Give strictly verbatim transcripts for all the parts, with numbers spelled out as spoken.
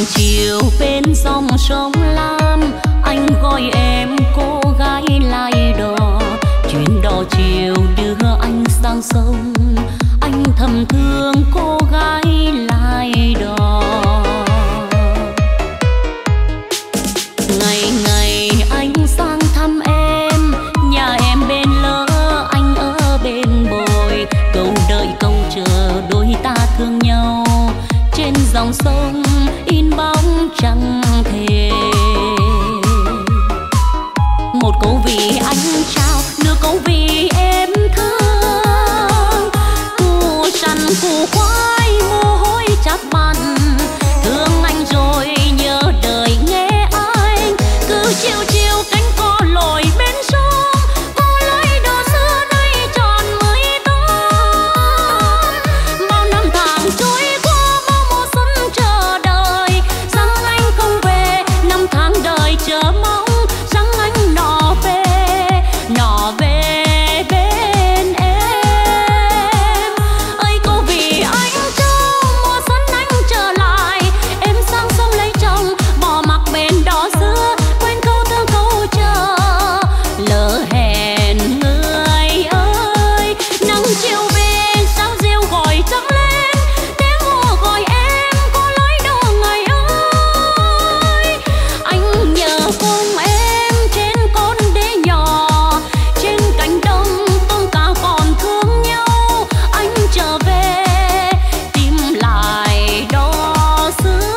chiều bên dòng sông Lam, anh gọi em cô gái lai đò. Chuyến đò chiều đưa anh sang sông, anh thầm thương cô gái lai đò. Ngày ngày anh sang thăm em, nhà em bên lỡ anh ở bên bồi. Câu đợi câu chờ đôi ta thương nhau, trên dòng sông in bóng trăng thề. Một câu vì anh trao, nửa câu vì em thương. Cù săn cù khoai mồ hôi chát mặn, thương anh rồi nhớ đời nghe anh. Cứ chiều chiều cánh cò lội bên sông, cô lấy đò xưa nay tròn mười tám. Bao năm tháng trôi qua, bao mùa xuân chờ đợi, rằng anh không về. Năm tháng đời chờ mong, rằng anh nọ về, nọ về bên em. Ơi cô vì anh trao, mùa xuân anh trở lại, em sang sông lấy chồng, bỏ mặc bên đò xưa, quên câu thương câu chờ, lỡ hẹn người ơi. Nắng chiều về sao rêu gọi trắng lên, tiếng hò gọi em cô lối đò ngày ơi. Anh nhớ cùng em trên con đê nhỏ, trên cánh đồng tôm cá còn thương nhau. Anh trở về tìm lại đò xưa.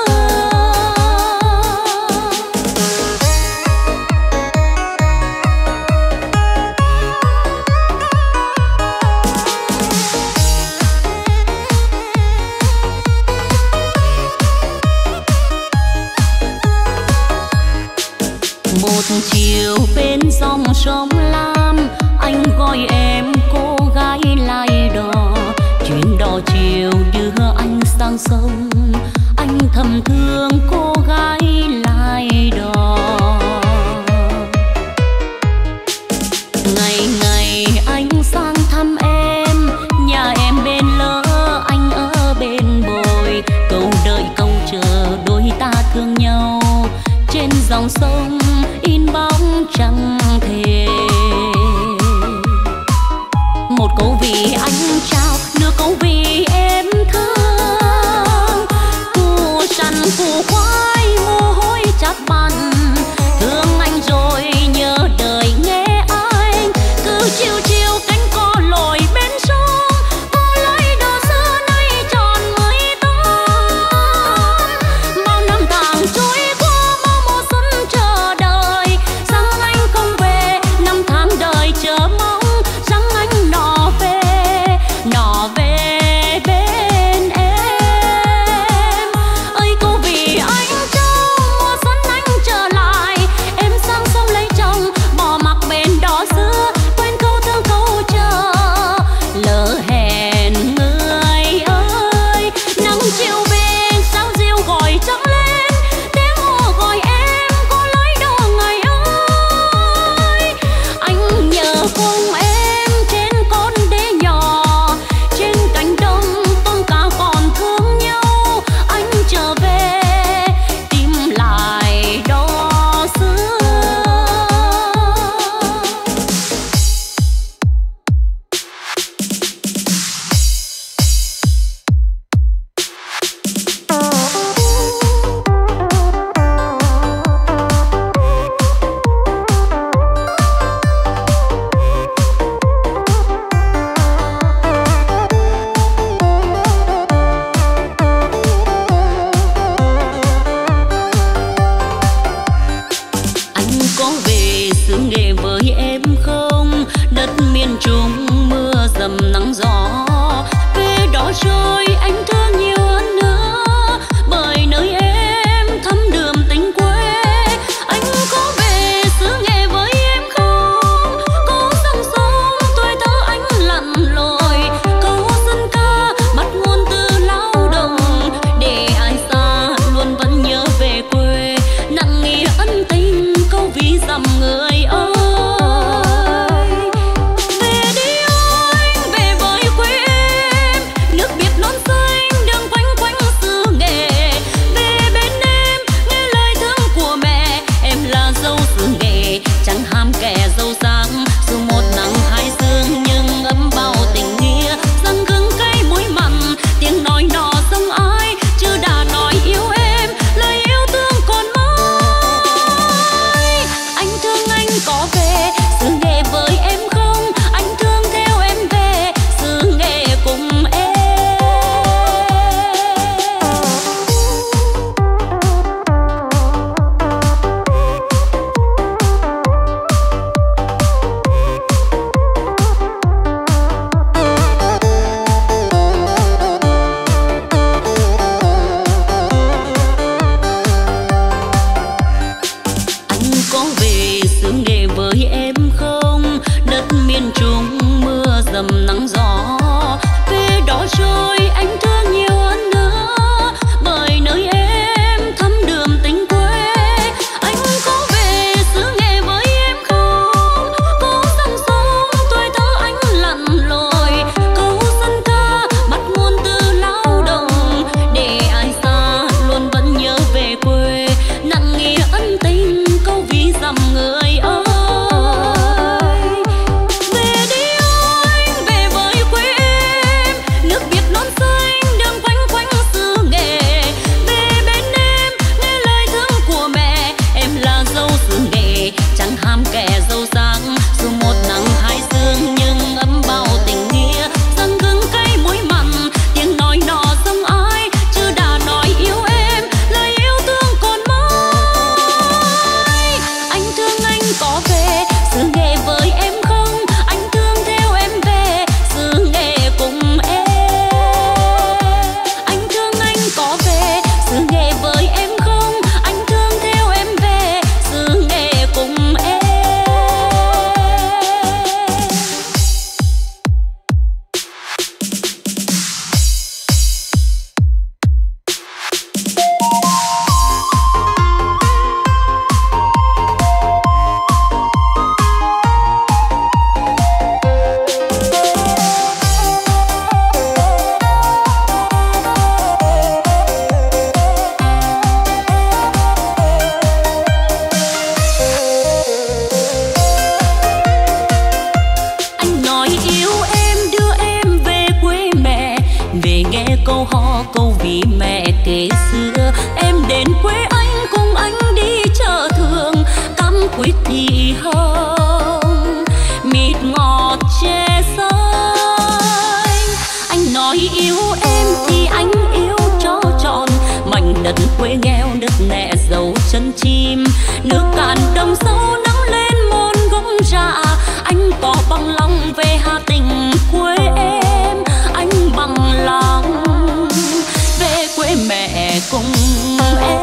Một chiều bên dòng sông Lam, anh gọi em cô gái lai đò. Chuyến đò chiều đưa anh sang sông, anh thầm thương cô gái lai đò. Ngày ngày anh sang thăm em, nhà em bên lỡ anh ở bên bồi. Câu đợi câu chờ đôi ta thương nhau, trên dòng sông in bóng trăng thề. Một câu vì anh trao, nửa câu vì em thương. Cù săn cù khoai mồ hôi chát mặn, thương anh rồi nhớ đời nghe anh. Cứ chiều chiều cánh cò lội bên sông, cô lấy đò xưa nay tròn mười tám. Bao năm tháng trôi qua, bao mùa xuân chờ đợi, rằng anh không về. Năm tháng đời chờ mong, rằng anh nọ về, nọ về bên em. Ơi cô vì anh trao, mùa xuân anh trở lại, em sang sông lấy chồng, bỏ mặc bên đò xưa, quên câu thương câu chờ, lỡ hẹn người ơi. Nắng chiều về sao rêu gọi trắng lên, tiếng hò gọi em cô lối đò ngày ơi. Anh nhớ cùng em trên con đê nhỏ, trên cánh đồng tôm cá còn thương nhau. Anh trở về tìm lại đò xưa. Anh có về xứ Nghệ với em không? Đất miền Trung mưa dầm nắng gió, về đó rồi anh thương nhiều hơn nữa, bởi nơi em thắm đượm tình quê. Anh có về xứ Nghệ với em không? Có dòng sông tuổi thơ anh lặn lội, câu dân ca bắt nguồn từ lao động, để ai xa luôn vẫn nhớ về quê. Nặng nghĩa ân tình câu ví dặm người ơi. Về đi anh, về với quê em, nước Việt non hò câu vì mẹ kể xưa. Em đến quê anh cùng anh đi chợ thường, cắm quýt thì hồng, mịt ngọt chè xanh. Anh nói yêu em thì anh yêu cho trọn mảnh đất quê nghèo đất nẹ dấu chân chim. Nước cạn đồng sâu nắng lên môn gốc rạ, anh có bằng lòng về Hà Tĩnh quê em. Anh bằng lòng về quê mẹ cùng em.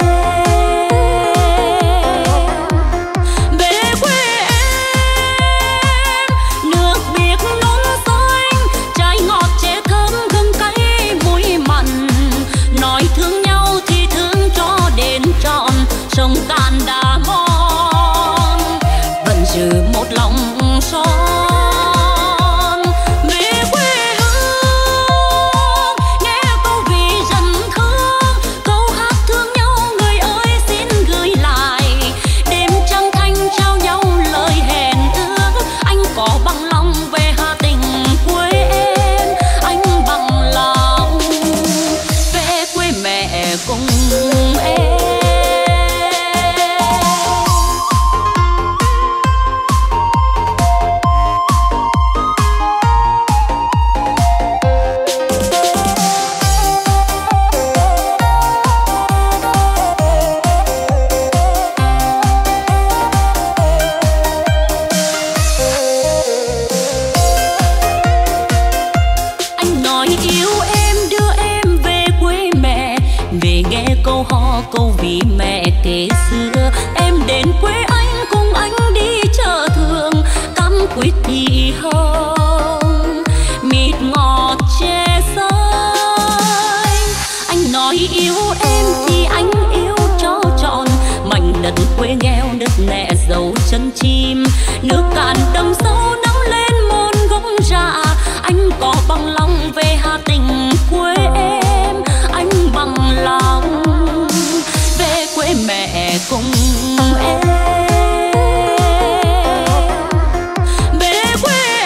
Về quê em, nước biếc nón xanh, trái ngọt chè thơm gừng cay muối mặn. Nói thương nhau thì thương cho đến trọn, sông Cạn Đá Mòn vẫn giữ một lòng son. Câu vì mẹ kể xưa. Em đến quê anh cùng anh đi chợ thường, cắm quýt thì hồng, mịt ngọt chè xanh. Anh nói yêu em thì anh yêu cho trọn mảnh đất quê nghèo đất nẹ dấu chân chim. Nước cạn đồng sâu nắng lên môn gốc rạ, anh có bằng lòng về Hà Tĩnh quê em. Anh bằng lòng quê mẹ cùng em. Về quê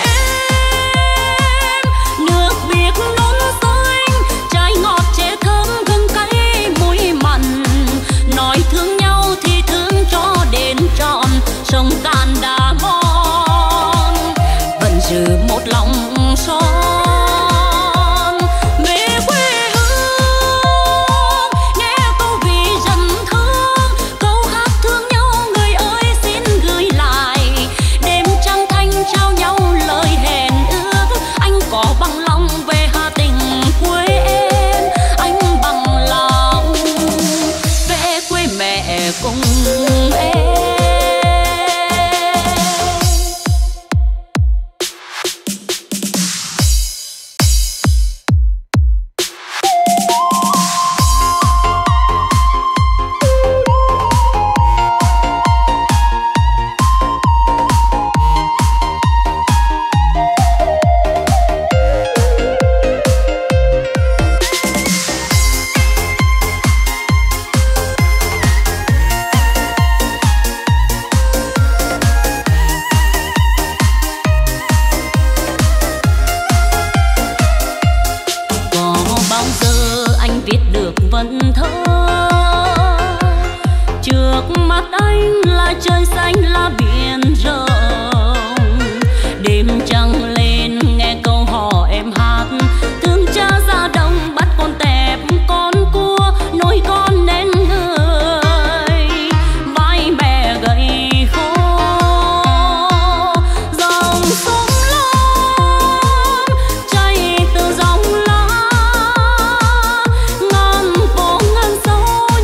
em, nước biếc nón xanh, trái ngọt chè thơm gừng cay muối mặn. Nói thương nhau thì thương cho đến trọn, sông Cạn Đá Mòn vẫn giữ một lòng son.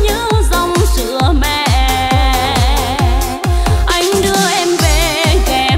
Anh đưa em về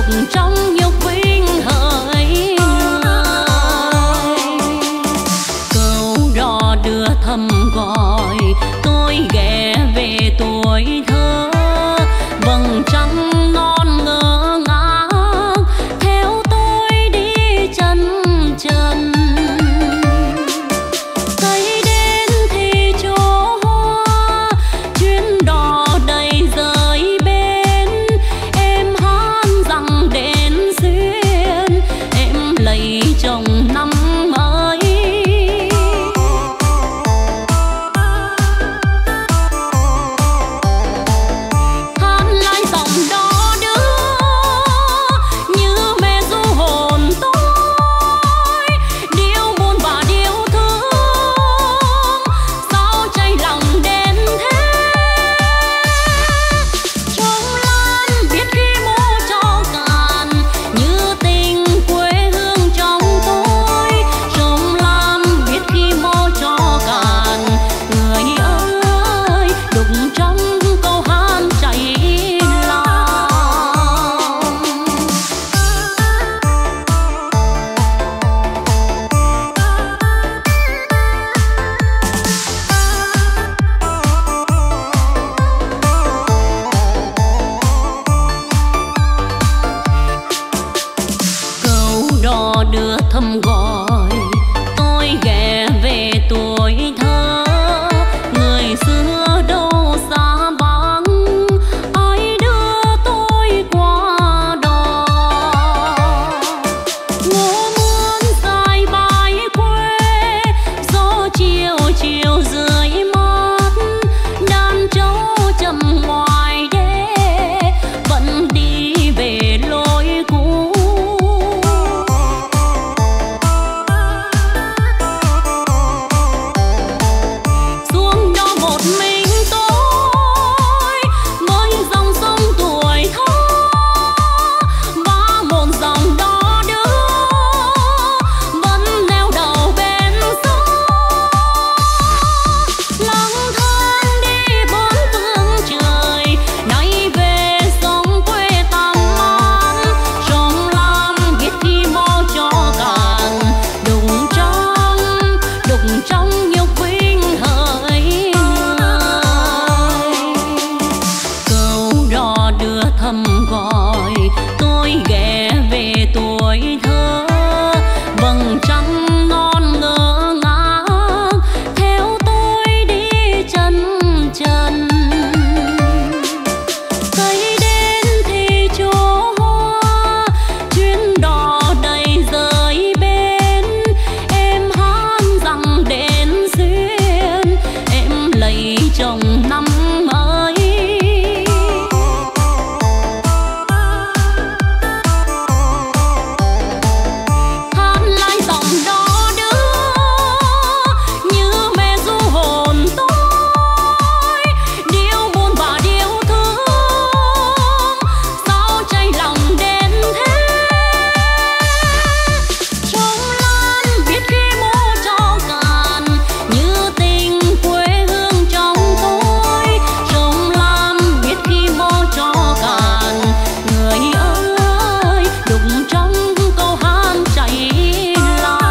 đục trong nhục vinh hỡi người. Câu đò đưa thầm gọi tôi ghé về tuổi thơ, vầng trăng non ngơ ngác theo tôi đi chân trần. Cây đến thì chỗ hoa, chuyến đò đầy rời bến. Em hát rằng đến xuyên, em lấy chồng năm mới. Hát lại giọng đó đưa như mẹ ru hồn tôi, điệu buồn và điệu thương sao cháy lòng đến thế. Trong lan biết khi mô cho cạn như tình quê hương trong tôi. Trong lan biết khi mô cho cạn người ơi, đục trong câu hát cháy lòng. Câu đò đưa thầm gọi tôi ghé về tuổi thơ. Người xưa đâu xa vắng, ai đưa tôi qua đò. Ngô mướn dài bãi quê, gió chiều chiều dưới mắt. Đàn trâu chầm ngoài đê vẫn đi về lối cũ. Xuống đó một mình tôi với dòng sông tuổi thơ, và một dòng đò đưa vẫn neo đầu bên sông. Lang thang đi bốn phương trời, nay về sông quê tăm man. Trong lam biết khi mô cho cạn, đụng trong đụng trong nhục vinh hỡi người. Câu đò đưa thầm gọi tôi ghé về tuổi thơ, vầng trăng non ngơ ngác theo tôi đi chân trần. Cây đến thì chỗ hoa, chuyến đò đầy rời bến. Em hát rằng đến xuyên, em lấy chồng năm mới. Hát lại giọng đó đưa như mẹ ru hồn tôi, điệu buồn và điệu thương sao cháy lòng đến thế. Trong lan biết khi mô cho cạn như tình quê hương trong tôi. Trong lan biết khi mô cho cạn người ơi, đục trong câu hát cháy lòng.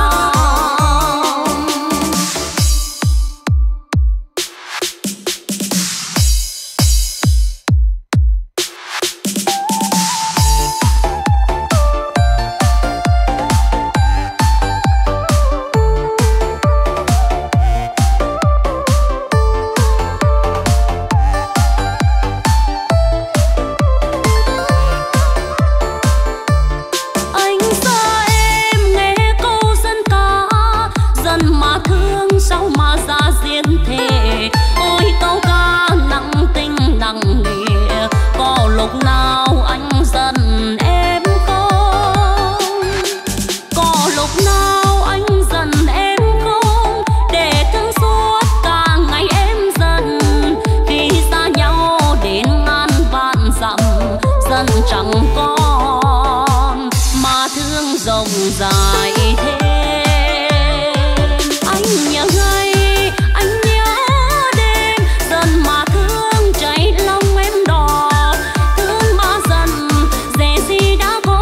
Anh xa em nghe câu dân ca, dân mà thương sao mà ra diên thể. Ôi câu ca nặng tình nặng nghĩa, có lúc nào anh giận em không? Có lúc nào anh giận em không? Để thương suốt cả ngày em giận, khi xa nhau đến ngàn vạn dặm, dân chẳng còn mà thương rộng dài thêm. Anh nhớ ngày, anh nhớ đêm, dần mà thương cháy lòng em đỏ. Thương mà dần, dễ gì đã có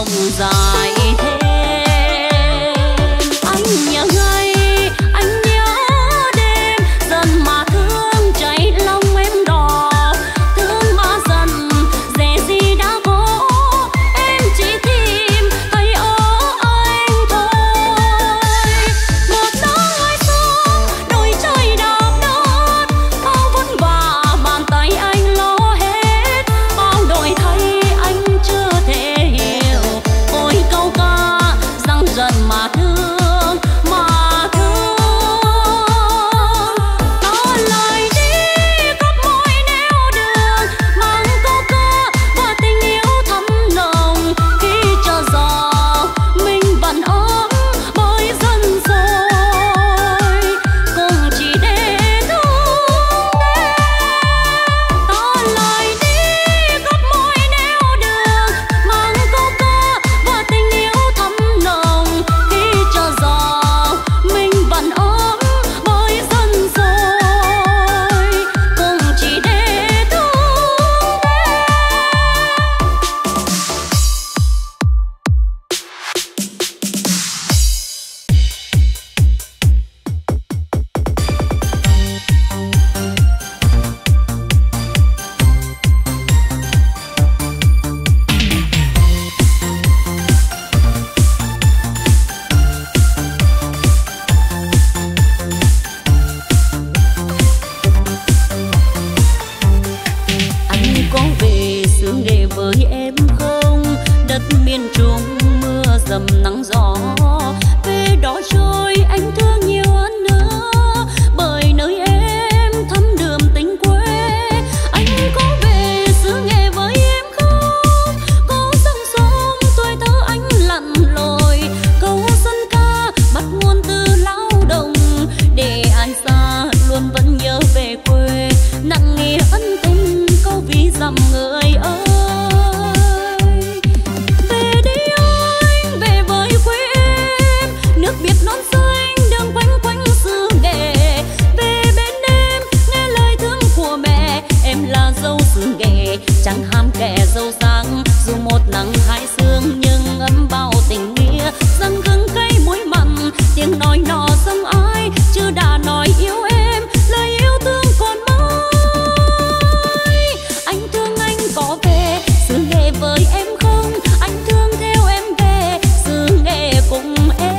dài thêm. Anh nhớ ngày, anh nhớ đêm, dần mà thương cháy lòng em đỏ, thương mà dần dễ gì đã có, em chỉ tìm thấy ở anh thôi. Một nắng hai sớm, đôi trời đạp đất, bao vất vả bàn tay anh lo hết, bao đổi thay anh chưa thể hiểu. Ôi câu ca răng dần mà thương, mà thương. Ta lại đi khắp mọi nẻo đường, mang câu ca và tình yêu thắm nồng. Khi chờ gió mình vẫn ấm bởi dần rồi, cùng chỉ để thương em. Ta lại đi khắp mọi nẻo đường, mang câu ca và tình yêu thắm nồng. Khi chờ gió mình vẫn ấm bởi dần rồi, cùng chỉ để thương em. Anh có về xứ Nghệ với em không? Đất miền Trung mưa dầm nắng gió, về đó rồi anh thương nhiều hơn nữa, bởi nơi em thắm đượm tình quê. Anh có về xứ Nghệ với em không? Có dòng sông tuổi thơ anh lặn lội, câu dân ca bắt nguồn từ lao động, để ai xa luôn vẫn nhớ về quê, nặng nghĩa ân tình câu ví dặm người ơi. Về đi anh, về với quê em, nước Việt non xanh đường quanh quanh xứ Nghệ. Về bên em, nghe lời thương của mẹ, em là dâu xứ Nghệ, chẳng ham kẻ giàu sang. Dù một nắng hai sương nhưng ấm bao tình nghĩa, răng gừng cây muối mặn, tiếng nói nọ sông ai, chứ đã nói yêu em, lời yêu thương còn mãi. Anh thương anh có về xứ Nghệ với em không? Anh thương theo em về xứ Nghệ cùng em.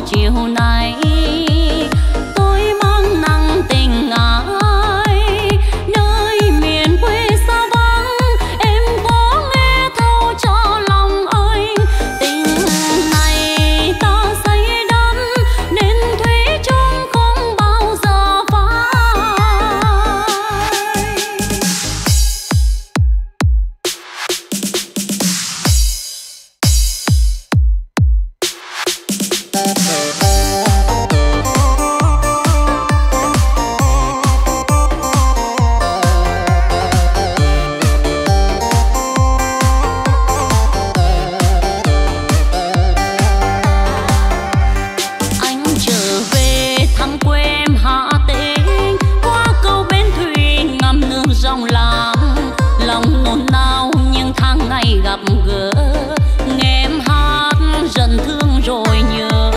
chiều nay tôi mang nặng tình ai nơi miền quê xa vắng. Em có nghe thấu cho lòng anh tình này ta say đắm nên thủy chung không bao giờ phai. Anh trở về thăm quê em Hà Tĩnh, qua cầu bến thủy ngắm nước rong lam, lòng nôn nao những tháng ngày gặp gỡ, nghe em hát dần thương rồi nhớ.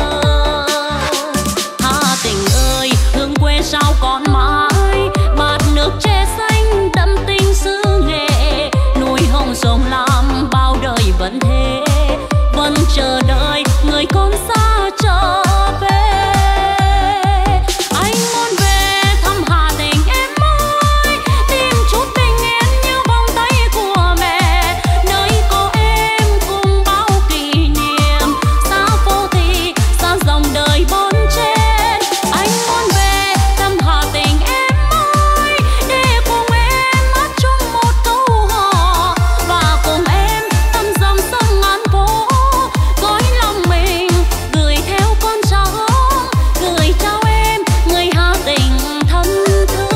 Hà Tĩnh ơi hương quê sao còn mãi, bát nước tre xanh đậm tình xứ nghệ, núi hồng sông Lam bao đời vẫn thế, vẫn chờ đợi người con xa trở về. Anh muốn về thăm Hà Tĩnh em ơi, tìm chút bình yên như vòng tay của mẹ, nơi có em cùng bao kỷ niệm, xa phố thị xa dòng đời bon chen. Anh muốn về thăm Hà Tĩnh em ơi, để cùng em hát chung một câu hò, và cùng em thăm dòng sông ngàn phố, gói lòng mình gửi theo con cháu, gửi trao em người Hà Tĩnh thân thương.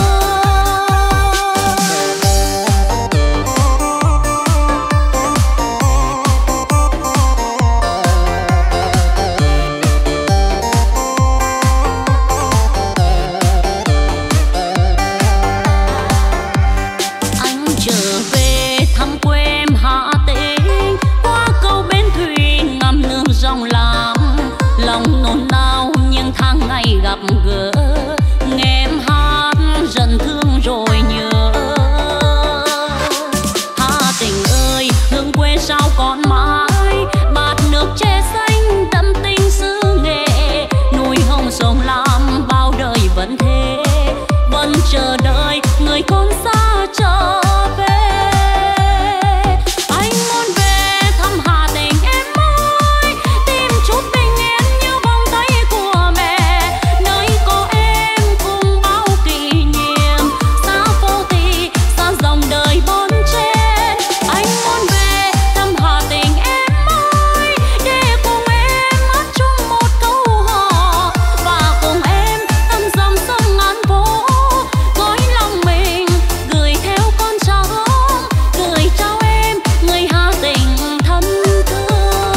Anh trở về thăm quê em Hà Tĩnh, qua cầu bến thủy ngắm nước rong lam, lòng nôn nao những tháng ngày gặp gỡ, nghe em hát dần thương rồi nhớ. Hà Tĩnh ơi hương quê sao còn mãi, bát nước tre xanh đậm tình xứ nghệ, núi hồng sông Lam bao đời vẫn thế, vẫn chờ đợi người con xa trở về. Anh muốn về thăm Hà Tĩnh em ơi, tìm chút bình yên như vòng tay của mẹ, nơi có em cùng bao kỷ niệm, xa phố thị xa dòng đời bon chen. Anh muốn về thăm Hà Tĩnh em ơi, để cùng em hát chung một câu hò, và cùng em thăm dòng sông ngàn phố, gói lòng mình gửi theo con cháu, gửi trao em người Hà Tĩnh thân thương.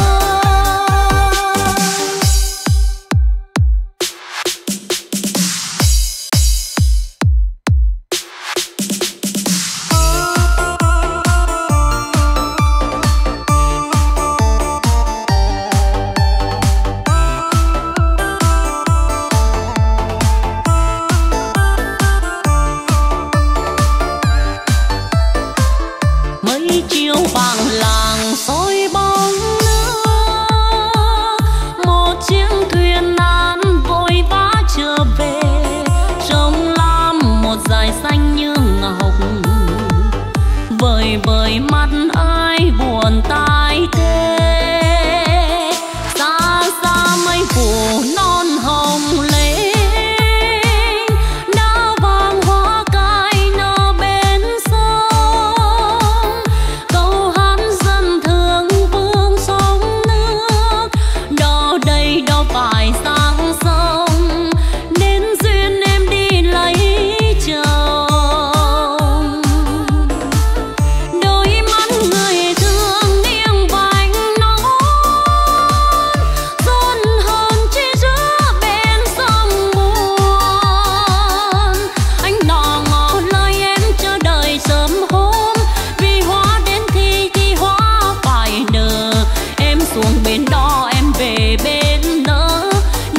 Mấy chiều vàng làng soi bóng nước, một chiếc thuyền nan vội vã trở về, sông Lam một dải xanh như ngọc, vời vời mắt ai buồn tai tê, xa xa mây phủ non hồng lên, đã vàng hoa cài nở bên sông, câu hát dân thương vương sông nước, đò đầy đò phải sang sông, nên duyên em đi lấy chồng. Đôi mắt người thương nghiêng vành nón, run hơn chỉ giữa bên sông buồn. Anh đò ngỏ lời em chờ đợi sớm hôm, vì hoa đến thì thì hoa phải nở. Em xuống bên đó em về bên nỡ,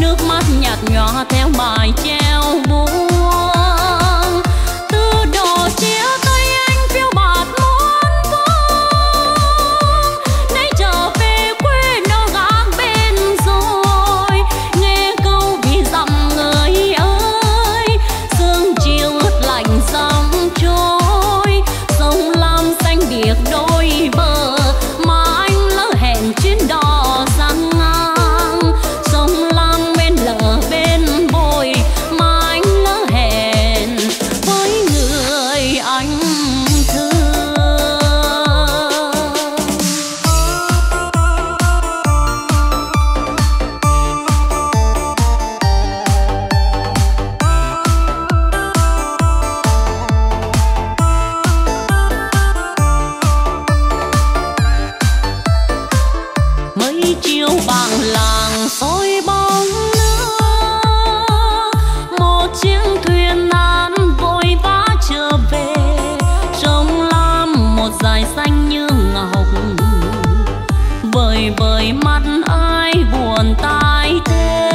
buồn tai tê.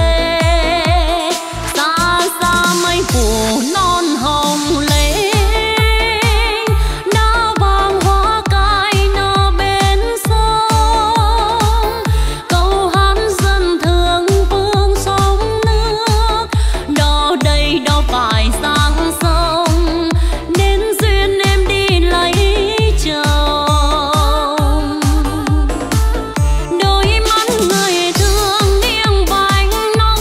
Xa xa mây phủ non hồng lên, đã vàng hoa cài nở bên sông. Câu hát dân thương vương sông nước, đó đây đâu phải sang sông, nên duyên em đi lấy chồng. Đôi mắt người thương nghiêng vành nón,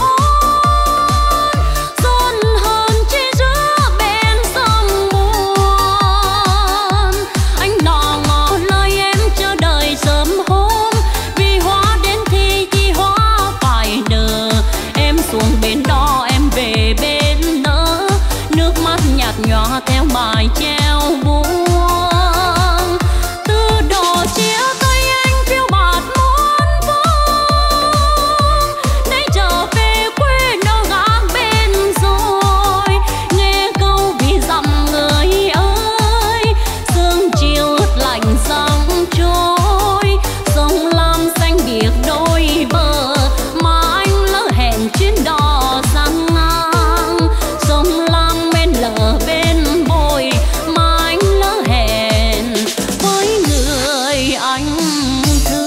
xuân hơn chỉ giữa bên sông buồn. Anh đò ngỏ lời em chờ đợi sớm hôm, vì hoa đến thì chỉ hoa phải nở. Em xuống bên đó em về bên nỡ, nước mắt nhạt nhòa theo bài treo buông. Từ đó chia tay anh phiêu bạt muôn phương, nay trở về quê nó gác bên rồi. Nghe câu vì dặm người ơi, sương chiều ướt lạnh dòng trôi. Sông Lam xanh biếc đôi bờ, mà anh lỡ hẹn chuyến đò sang ngang. Sông Lam bên lỡ bên bồi, mà anh lỡ hẹn với người anh thương.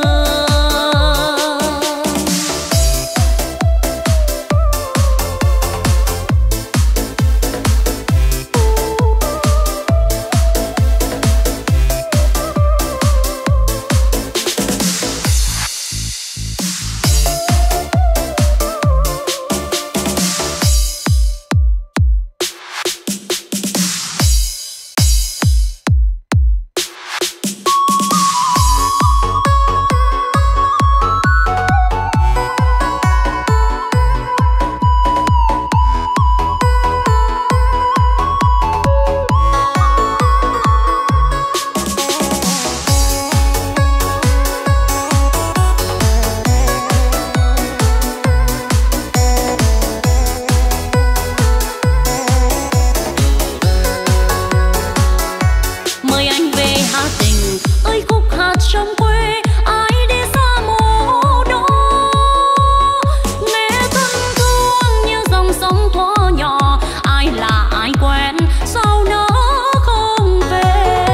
Mời anh về Hà Tĩnh ơi, khúc hát trong quê ai đi xa mồ đó. Nghe thân thương như dòng sông thuở nhỏ, ai là ai quen sao nó không về.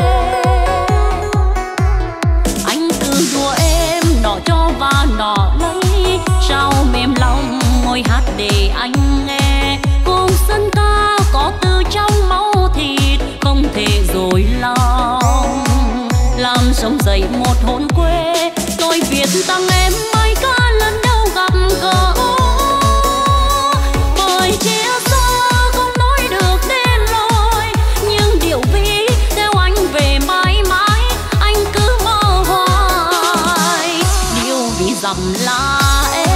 Anh cứ đùa em nọ cho và nọ lấy, sao mềm lòng ngồi hát để anh nghe. Cùng sân ca có từ trong máu thịt, không thể dối lòng. Làm sống dậy một hồn quê, tôi viết tặng em bài ca lần đầu gặp gỡ. Bởi chia xa không nói được nên lời, nhưng điều vì theo anh về mãi mãi, anh cứ mơ hoài. Điều vì dặm là em.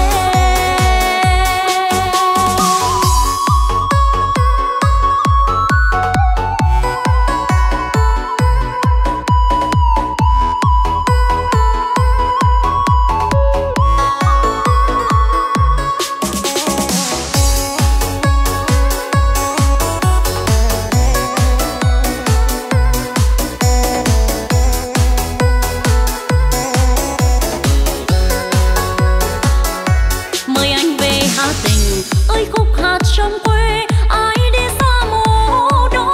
Mời anh về Hà Tĩnh ơi, khúc hát trong quê ai đi xa mồ đó.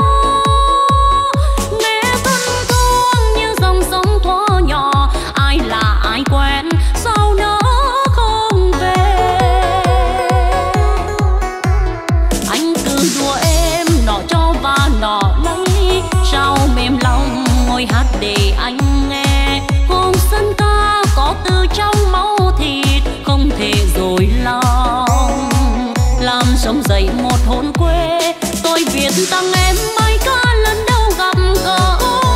Nghe thân thương như dòng sông thuở nhỏ, ai là ai quen sao nó không về. Anh cứ đùa em nọ cho và nọ lấy, sao mềm lòng ngồi hát để anh nghe. Cùng sân ca có từ trong máu thịt, không thể dối lòng. Làm sống dậy một hồn quê, tôi viết tặng em bài ca lần đầu gặp gỡ.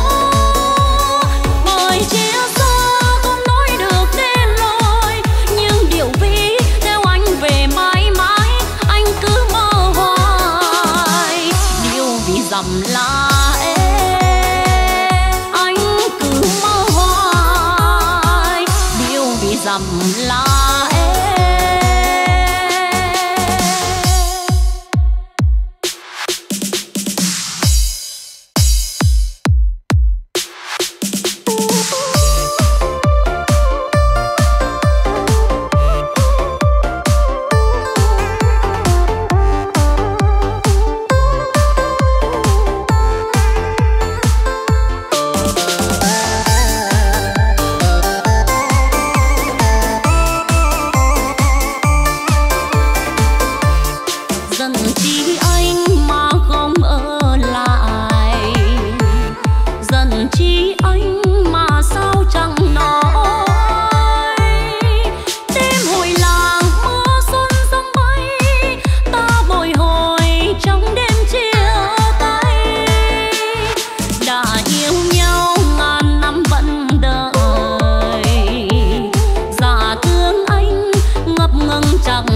Bởi chia xa không nói được nên lời, nhưng điều vì theo anh về mãi mãi, anh cứ mơ hoài. Điều vì dặm là em, anh cứ mơ hoài. Điều vì dặm là em.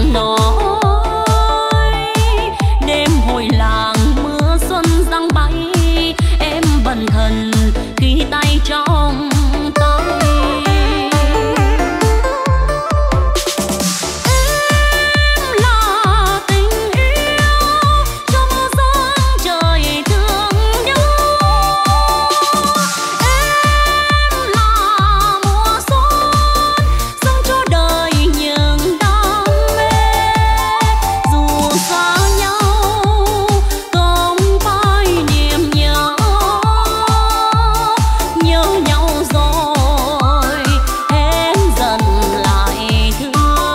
chẳng nói. Đêm hồi làng mưa xuân giăng bay, em bần thần khi tay trong tay. Em là tình yêu cho mưa giăng trời thương nhau. Em là mùa xuân dâng cho đời những đam mê. Dù xa nhau không phai niềm nhớ, nhớ nhau rồi em dần lại thương.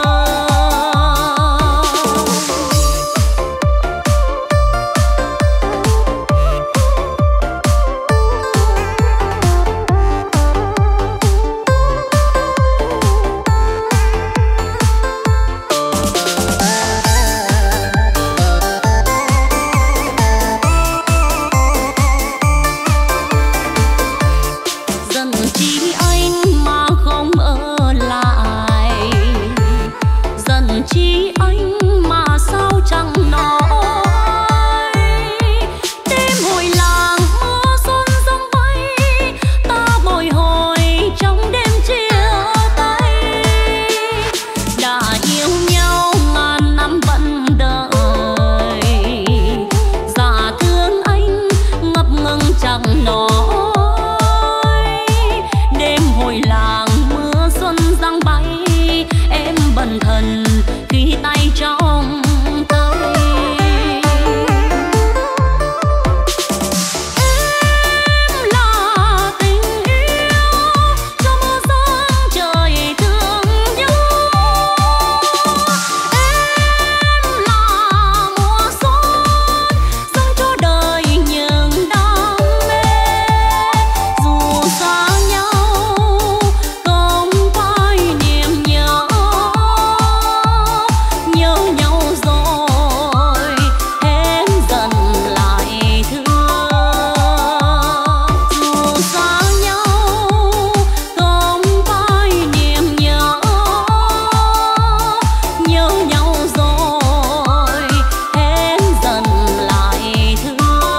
Dần chỉ anh mà không ở lại, dần chỉ anh mà sao chẳng nói. Đêm hồi làng mưa xuân giăng bay, ta bồi hồi trong đêm chia tay. Đã yêu nhau ngàn năm vẫn đợi, dạ thương anh ngập ngừng chẳng nói. Đêm hồi làng mưa xuân giăng bay, em bần thần khi tay trong tay. Em là tình yêu cho mưa giăng trời thương nhau. Em là mùa xuân dâng cho đời những đam mê. Dù xa nhau không phai niềm nhớ, nhớ nhau rồi em dần lại thương. Dù xa nhau không phai niềm nhớ, nhớ nhau rồi em dần lại thương.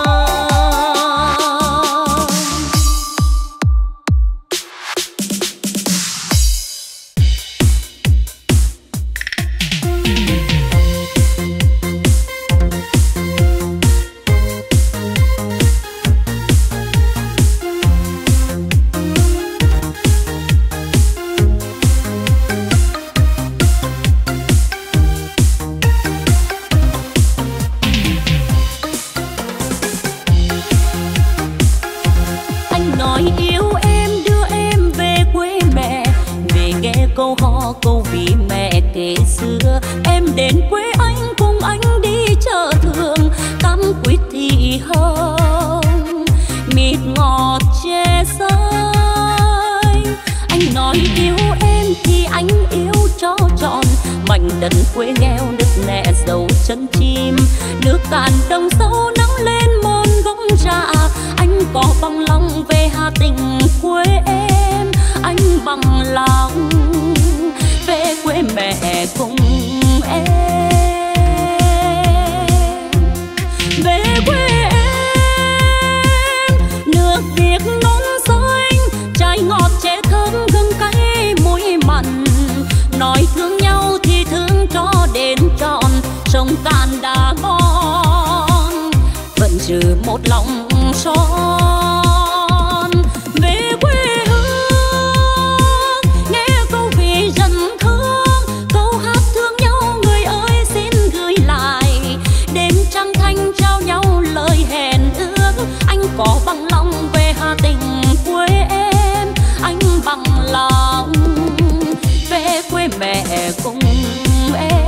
Anh nói yêu em đưa em về quê mẹ, về nghe câu hò câu ví mẹ kể xưa. Em đến quê anh cùng anh đi chợ thường, cắm quýt thị hồng mịt ngọt chè xanh. Anh nói yêu em thì anh yêu cho trọn mảnh đất quê nghèo nứt nẻ dấu chân chim. Nước cạn đồng sâu nắng lên mòn gốc rạ, anh có bằng lòng về Hà Tĩnh quê em. Anh bằng lòng về quê mẹ cùng em, về quê em. Nước Việt non xanh, trái ngọt chè thơm gừng cay muối mặn. Nói thương nhau thì thương cho đến trọn, sông Cạn đã ngon vẫn giữ một lòng son. Về quê hương nghe câu vì dân thương, câu hát thương nhau người ơi xin gửi lại. Đêm trăng thanh trao nhau lời hẹn ước, anh có bằng lòng về Hà Tĩnh quê em. Anh bằng lòng về quê mẹ cùng em.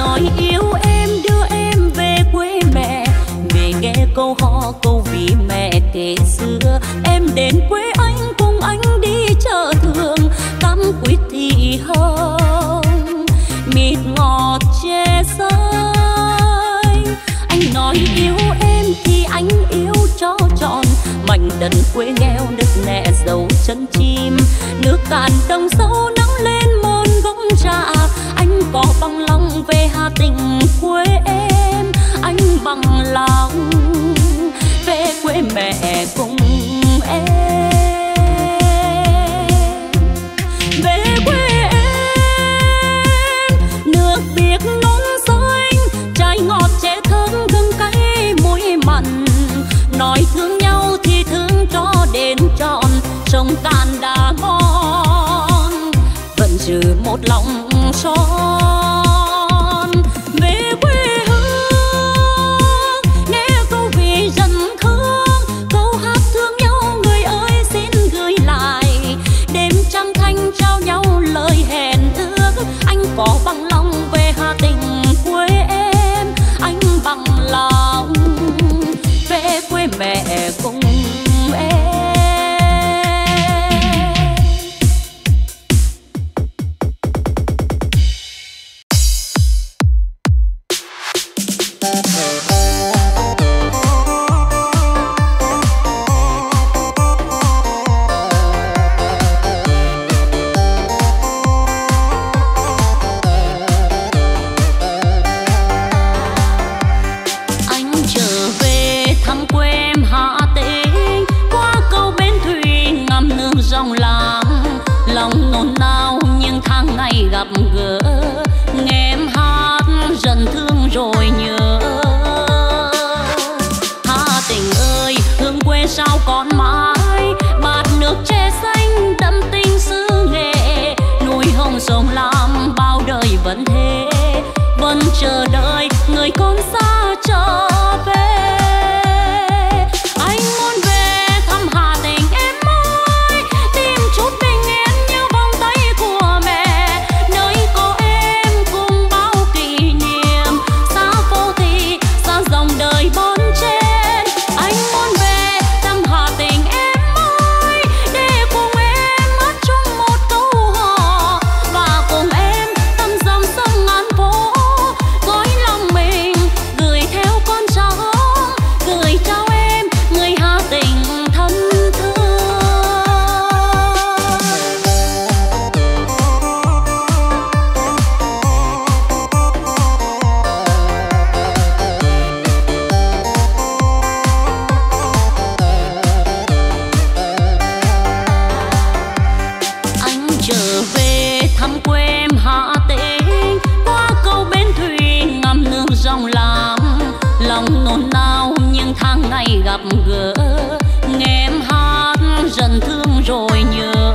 câu hò câu ví mẹ kể xưa. Em đến quê anh cùng anh đi chợ thường, cam quýt thì hồng, mịt ngọt chè xanh. Anh nói yêu em thì anh yêu cho trọn mảnh đất quê nghèo đất nẹ dấu chân chim. Nước cạn đồng sâu nắng lên mơn gốc trà, anh có bằng lòng về Hà Tĩnh quê em. Anh bằng lòng về quê mẹ cùng em. Về quê em, nước biếc non xanh, trái ngọt chè thơm gừng cay muối mặn. Nói thương nhau thì thương cho đến trọn, sông Cạn đã ngon vẫn giữ một lòng son. Về quê hương nghe câu vì dân thương, câu hát thương nhau người ơi xin gửi lại. Đêm trăng thanh trao nhau lời hẹn ước, anh có bằng lòng về Hà Tĩnh quê em. Anh bằng lòng về quê mẹ cùng em. Gặp gỡ nghe em hát dần thương rồi nhớ. Hà Tĩnh ơi hương quê sao còn mãi, bát nước chè xanh đậm tình xứ nghệ. Núi hồng sông Lam bao đời vẫn thế, vẫn chờ đợi người con xa trở về. Anh muốn về thăm Hà Tĩnh em ơi, tìm chút bình yên như vòng tay của mẹ. Đời bon chen anh muốn về thăm Hà Tĩnh em ơi, để cùng em hát chung một câu hò và cùng em tâm dòng sông ngàn phố. Gói lòng mình gửi theo con cháu, gửi trao em người Hà Tĩnh thân thương. Thăm quê em Hà Tĩnh, qua cầu bến thủy ngắm nước dòng Lam. Lòng nôn nao những tháng ngày gặp gỡ, nghe em hát dần thương rồi nhớ.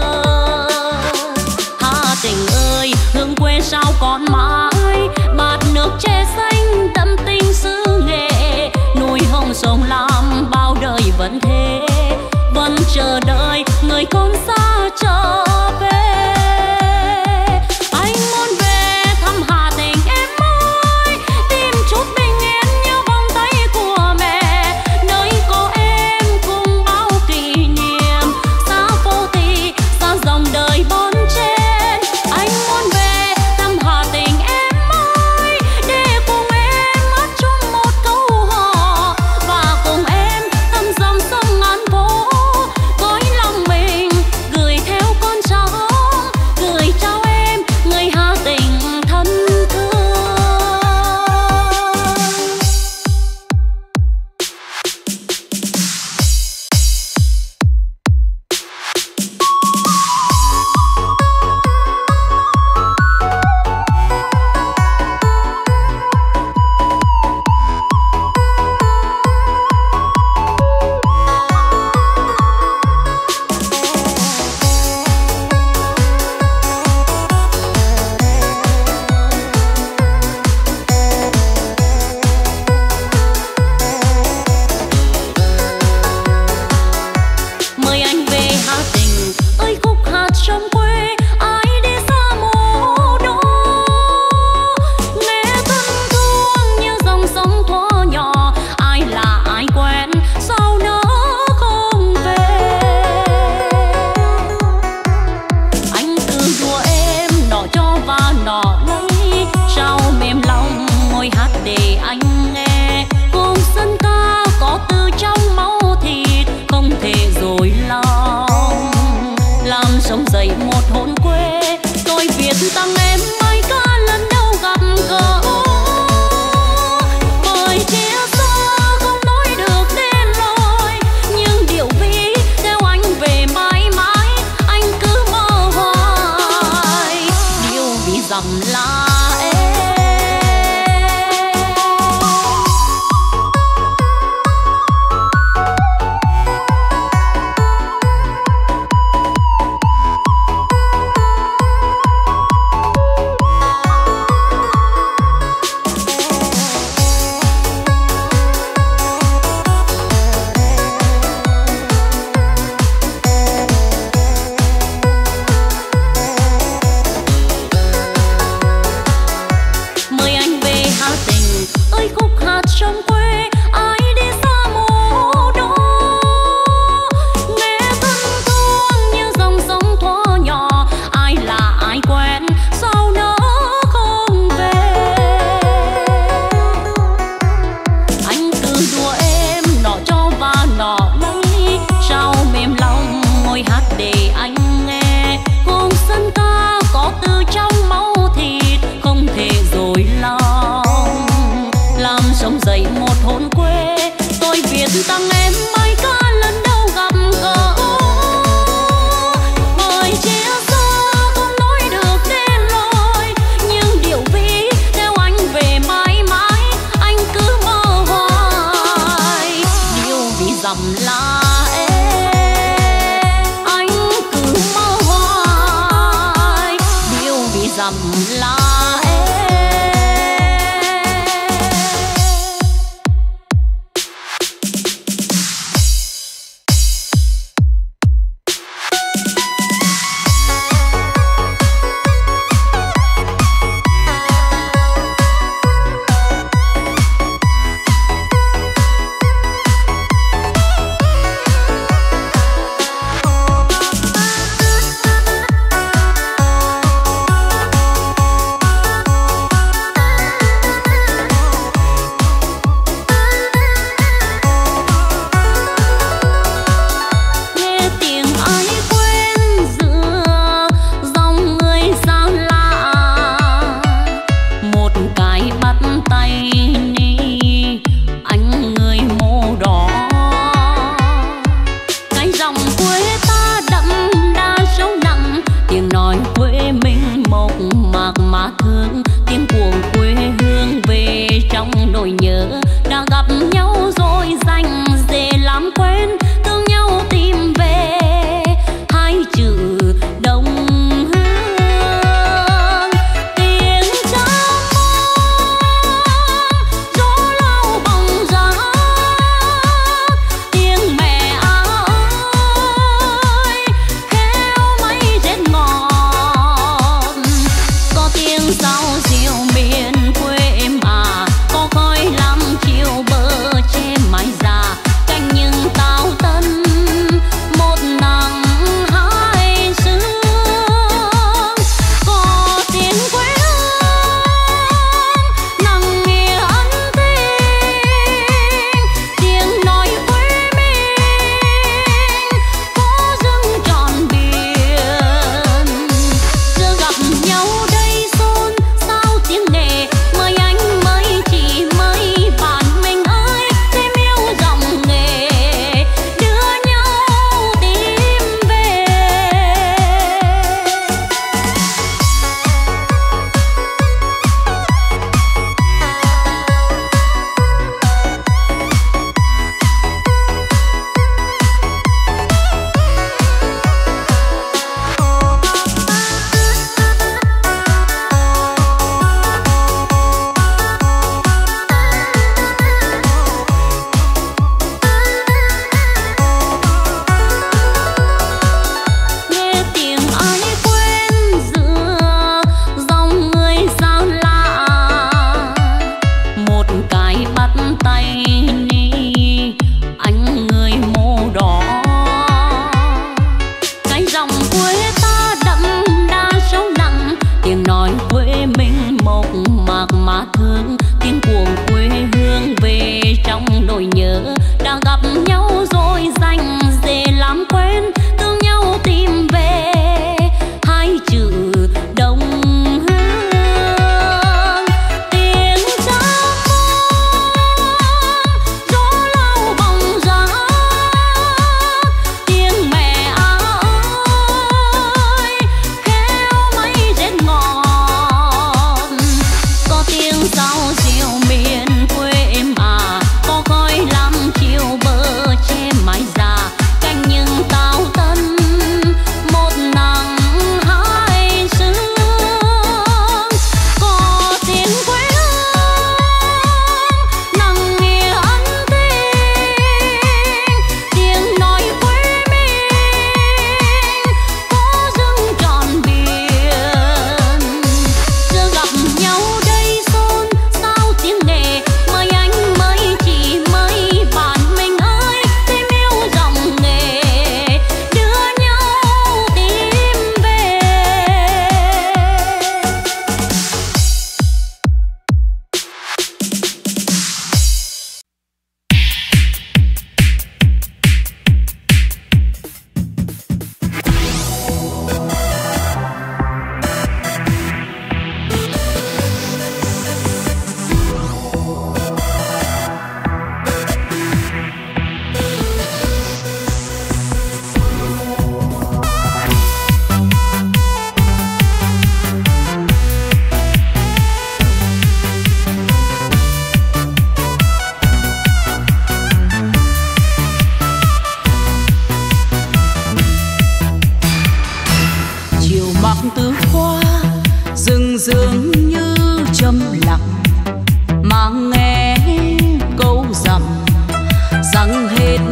Hà Tĩnh ơi hương quê sao còn mãi, bát nước chè xanh đậm tình xứ nghệ. Núi hồng sông Lam bao đời vẫn thế, vẫn chờ đợi người con xa trở về. Anh muốn về thăm Hà Tĩnh em ơi, tìm chút bình yên như vòng tay của mẹ. Nơi có em cùng bao kỷ niệm, xa phố thị xa dòng đời bon chen. Anh muốn về thăm Hà Tĩnh em dầm là em, anh cứ mơ hoài điều vì dầm là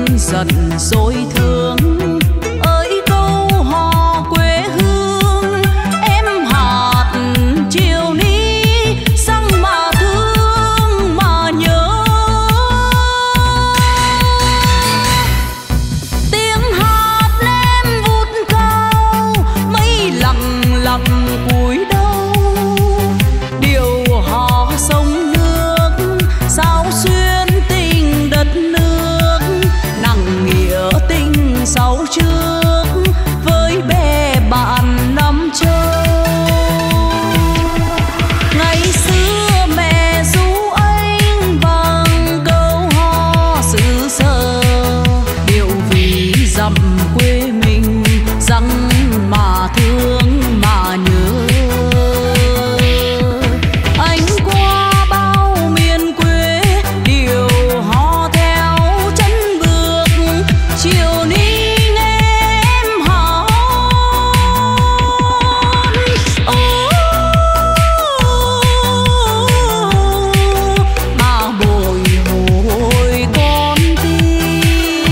dần dối thương. Ơi câu hò quê hương em hạt chiều ní sang mà thương mà nhớ. Tiếng hát em vút cao mây lặng lặng cúi đầu. Điều hò sông nước sao xuyên tình đất nước, nặng nghĩa tình sau trước với bè bạn năm châu. Ngày xưa mẹ ru anh bằng câu hò xứ sở, điệu vì dặm quê mình rằng mà thương mà nhớ. Anh qua bao miền quê điều hò theo chân bước, chiều ní nghe em hát. Ô mà bồi hồi con tim.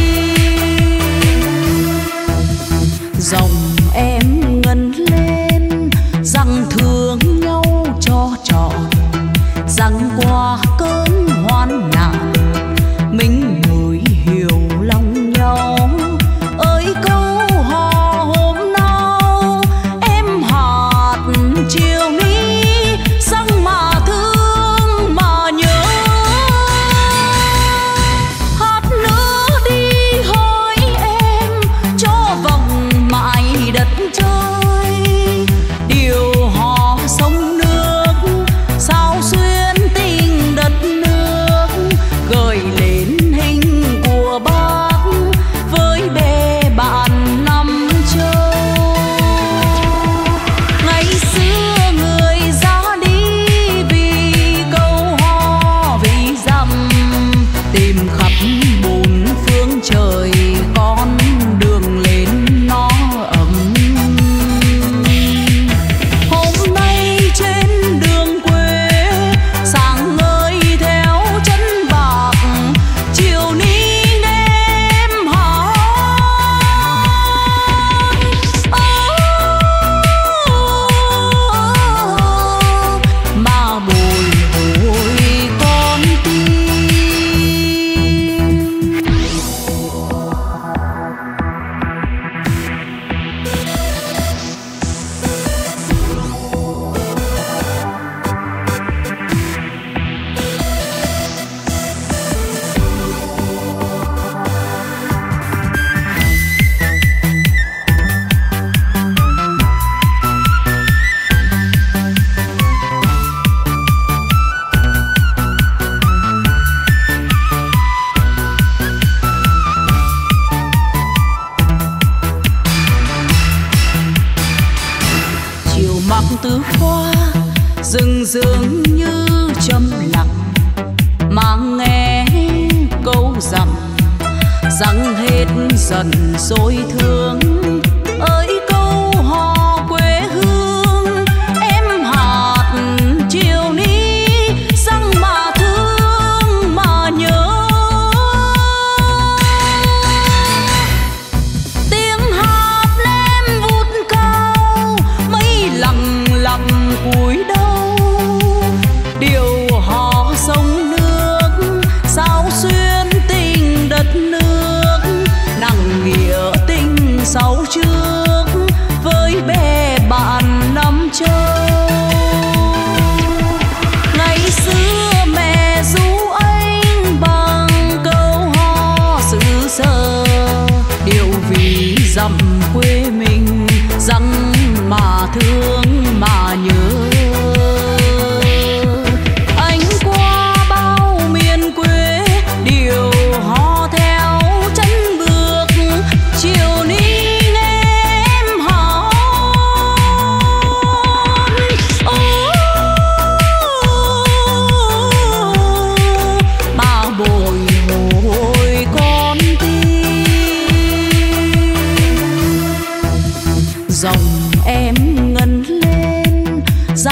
Dòng em ngân lên rằng thương nhau cho trọn, rằng qua cơn hoạn nạn mình mới hiểu lòng nhau. Ơi câu hò hôm nào em hát chiều ní sang mà thương mà nhớ. Hát nữa đi hỡi em cho vòng mãi đất trời. Điều hò sông nước sao xuyên tình đất nước, gợi lên hình của bác với bè bạn năm châu. Ngày xưa người ra đi vì câu hò vì dặm, tìm khắp bốn phương trời con đường lên nó ấm. Hôm nay trên đường quê sáng ngời theo chân bạc, chiều ní nghe em hát. Ô mà bồi hồi con tim. Chiều mặc tứ qua rừng rừng như trầm lặng, mà nghe câu dặm rằng hết dần dối thương. Ơi câu hò quê hương em hát chiều ní sang mà thương mà nhớ. Tiếng hát em vút cao mây lặng lặng cúi đầu. Điều hò sông nước sao xuyên tình đất nước, nặng nghĩa tình sau trước với bè bạn năm châu. Ngày xưa mẹ ru anh bằng câu hò xứ sở, điệu vì dặm quê mình rằng mà thương mà nhớ. Anh qua bao miền quê điều hò theo chân bước, chiều ní nghe em hát. Ô mà bồi hồi con tim. Dòng em ngân lên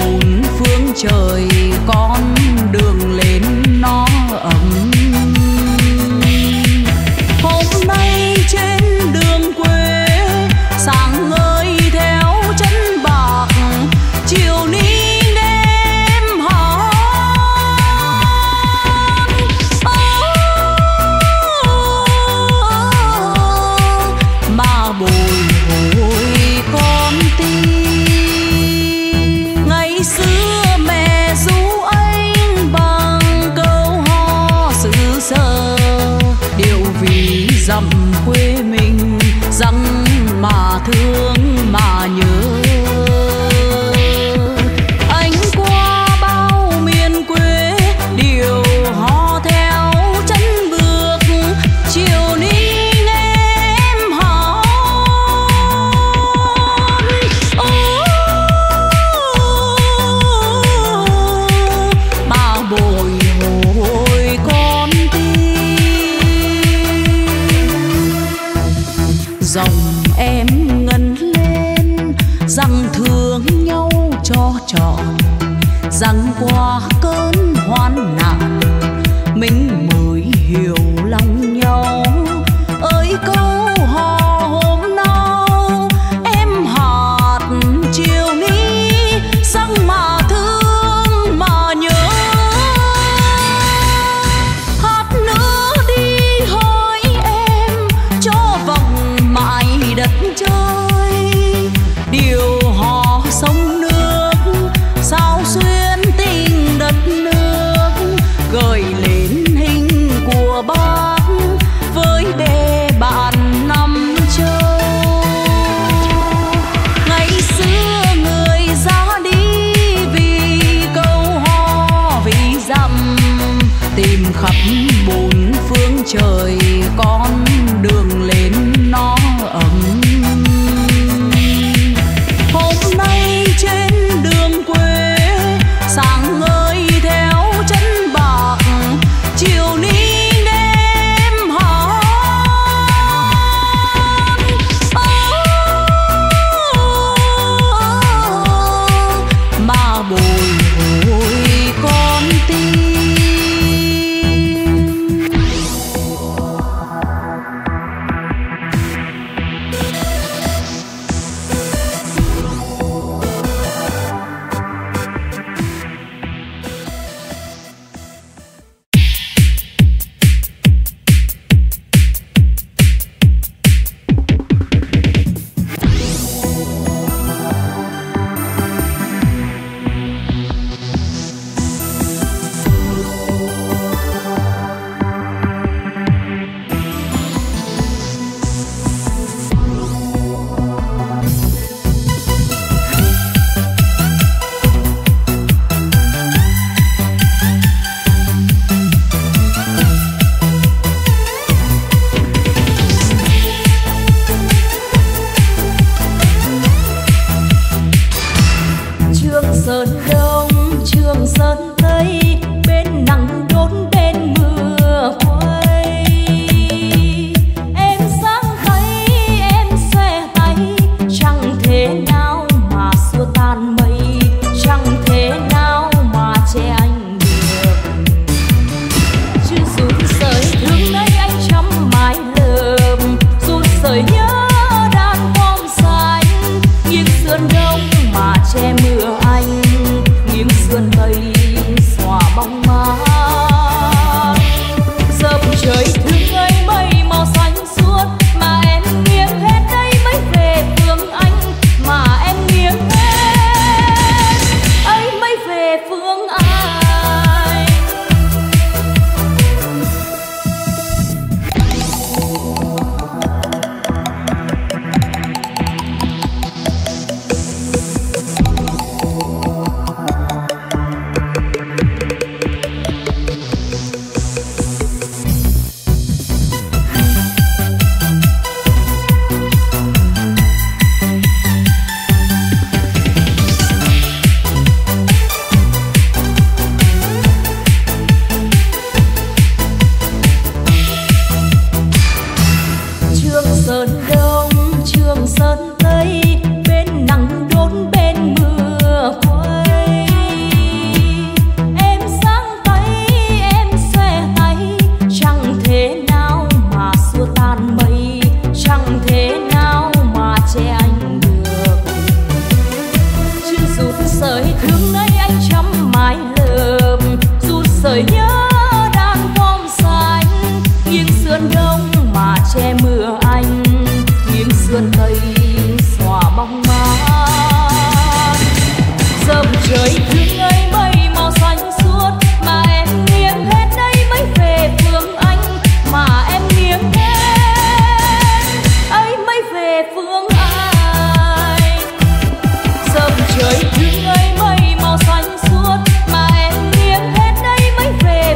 bốn phương trời, con đường lên nó ấm. Hôm nay trên đường quê sáng ngời theo chân bạc, chiều ní đêm hát. Mà bồi hồi con tim ngày xưa mẹ ru anh bằng câu hò xứ sở, điệu vì dặm quê mình rằng mà thương mà nhớ. Anh qua bao miền quê điệu hò theo chân bước, chiều ní nghe em hát. Mà bồi hồi con tim dòng em ngân lên rằng thương nhau cho trọn, rằng qua cơn hoạn nạn mình mới hiểu lòng nhau. Ơi câu hò hôm nào em hát chiều ní rằng mà thương mà nhớ. Hát nữa đi hỡi em cho vòng mãi đất trời, điều hò sông nước sao xuyên tình đất nước, gợi lên hình của bác với bề bạn năm châu. Ngày xưa người ra đi vì câu hò vì dặm, tìm khắp bốn phương trời, con đường lên nó ấm. Hôm nay trên đường quê sáng ngời theo chân bạc, chiều ní đêm hát. Mà bồi hồi con tim. Trường Sơn Đông, Trường Sơn Tây, bên nắng đốt bên mưa quay. Em sáng tay, em xòe tay, chẳng thế nào mà xua tan mây, chẳng thế nào mà che anh được. Chứ run sợi thương ấy anh chăm mái lơm, run sợi nhớ đàn bom xanh, nghiêng sườn đông mà che mưa anh, nghiêng sườn tây xòa bóng mát. Dập gợi nhớ đang phong xanh, nghiêng sườn đông mà che mưa anh, nghiêng sườn tây xòa bóng mát. Dầm trời thương ấy mây màu xanh suốt, mà em nghiêng hết đây mới về phương Anh, mà em nghiêng hết ấy mới về phương Anh. Dầm trời thương ấy mây màu xanh suốt, mà em nghiêng hết đây mới về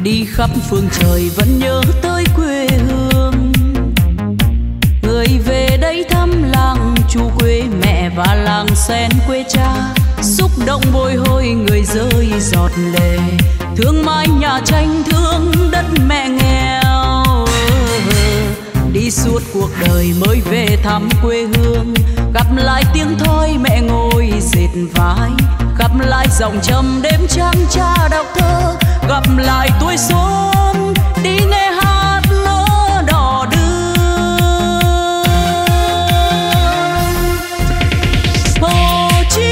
đi khắp phương trời vẫn nhớ tới quê hương. Người về đây thăm làng chú quê mẹ và làng sen quê cha, xúc động bồi hồi người rơi giọt lệ, thương mãi nhà tranh thương đất mẹ nghèo. Đi suốt cuộc đời mới về thăm quê hương, gặp lại tiếng thoi mẹ ngồi dệt vải, gặp lại dòng trầm đêm trăng cha đọc thơ, gặp lại tuổi xuân đi nghe hát nở đỏ đưa. Hồ Chí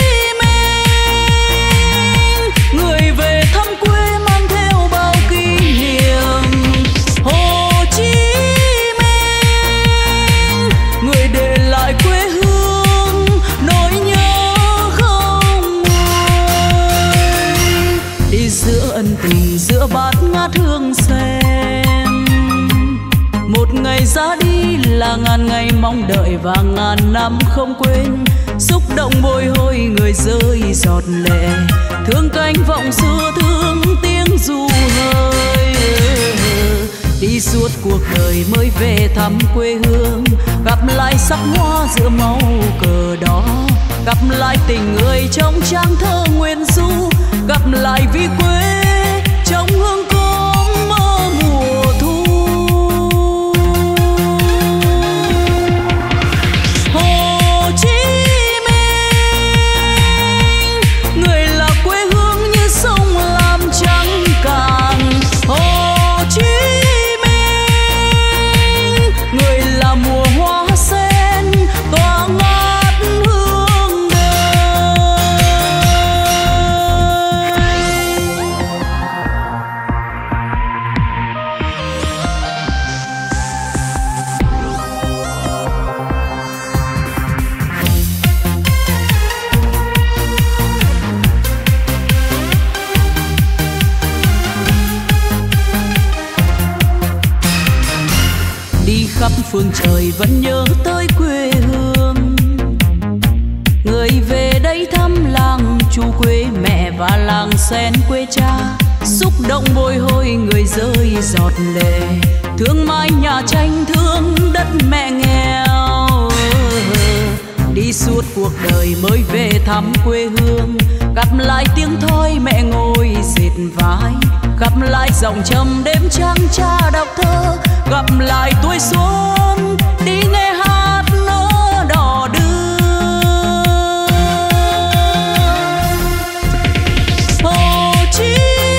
Minh, người về thăm quê mang theo bao kỷ niệm. Hồ Chí Minh, người để lại quê hương nỗi nhớ không nguôi. Đi giữa ân tình giữa bát ngát hương sen, một ngày ra đi là ngàn ngày mong đợi và ngàn năm không quên. Xúc động bồi hồi người rơi giọt lệ, thương cánh vọng xưa thương tiếng ru hơi. Đi suốt cuộc đời mới về thăm quê hương, gặp lại sắc hoa giữa màu cờ đỏ, gặp lại tình người trong trang thơ nguyên du, gặp lại vì quê trong hương cốm mơ mùa thu. Hồ Chí Minh, người là quê hương như sông Lam trắng cạn. Hồ Chí Minh, người là mùa hoa sen tỏa ngát hương đời. Đi khắp phương trời vẫn nhớ tới quê hương, người về đây thăm làng chú quê mẹ và làng sen quê cha, xúc động bồi hồi người rơi giọt lệ, thương mãi nhà tranh thương đất mẹ nghèo. Đi suốt cuộc đời mới về thăm quê hương, gặp lại tiếng thoi mẹ ngồi dệt vải, gặp lại dòng trầm đêm trăng cha đọc thơ, gặp lại tuổi xuân đi nghe hát nở đỏ đưa. Hồ Chí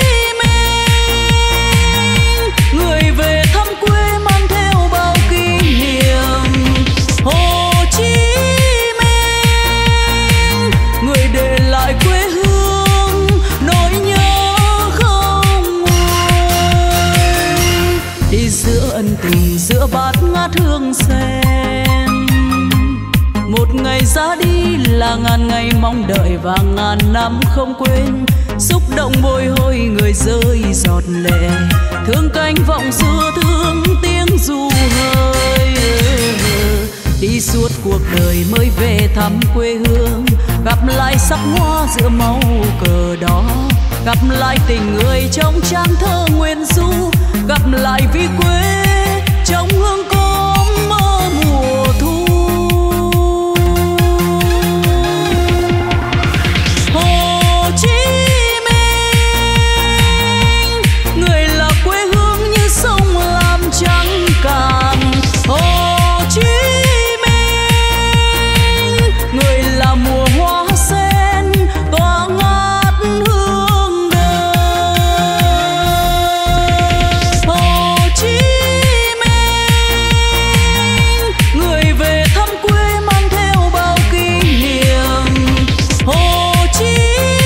Minh, người về thăm quê mang theo bao kỷ niệm. Hồ Chí Minh, người để lại quê hương nỗi nhớ không nguôi. Đi giữa ân tình giữa bát ngát hương sen, một ngày ra đi là ngàn ngày mong đợi và ngàn năm không quên. Xúc động bồi hồi người rơi giọt lệ, thương cánh vọng xưa thương tiếng ru hơi. Đi suốt cuộc đời mới về thăm quê hương, gặp lại sắc hoa giữa màu cờ đỏ, gặp lại tình người trong trang thơ nguyên du, gặp lại vì quê trong hương cốm mơ mùa thu. Hồ Chí Minh, người là quê hương như sông Lam trắng cạn. Hồ Chí Minh, người là mùa hoa sen tỏa ngát hương đời. Hồ Chí Minh, người về thăm quê mang theo bao kỷ niệm. Hồ Chí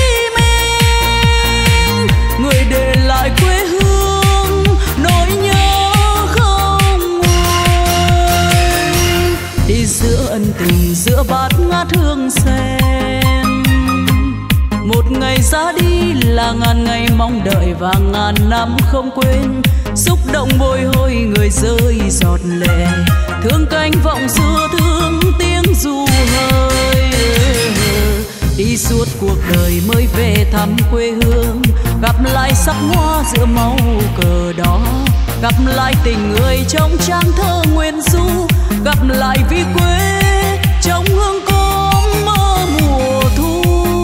Minh, người để lại quê hương nỗi nhớ không nguôi. Đi giữa ân tình giữa bát ngát hương sen, một ngày ra đi là ngàn ngày mong đợi và ngàn năm không quên. Xúc động bồi hồi người rơi giọt lệ, thương cánh vọng xưa thương tiếng ru hơi. Đi suốt cuộc đời mới về thăm quê hương, gặp lại sắc hoa giữa màu cờ đỏ, gặp lại tình người trong trang thơ nguyên du, gặp lại vi quê trong hương cốm mơ mùa thu.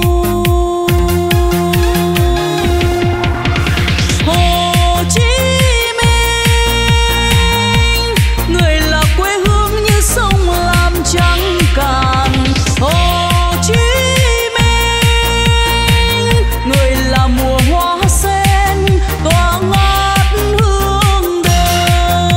Hồ Chí Minh, người là quê hương như sông Lam trắng cạn. Hồ Chí Minh, người là mùa hoa sen tỏa ngát hương đời.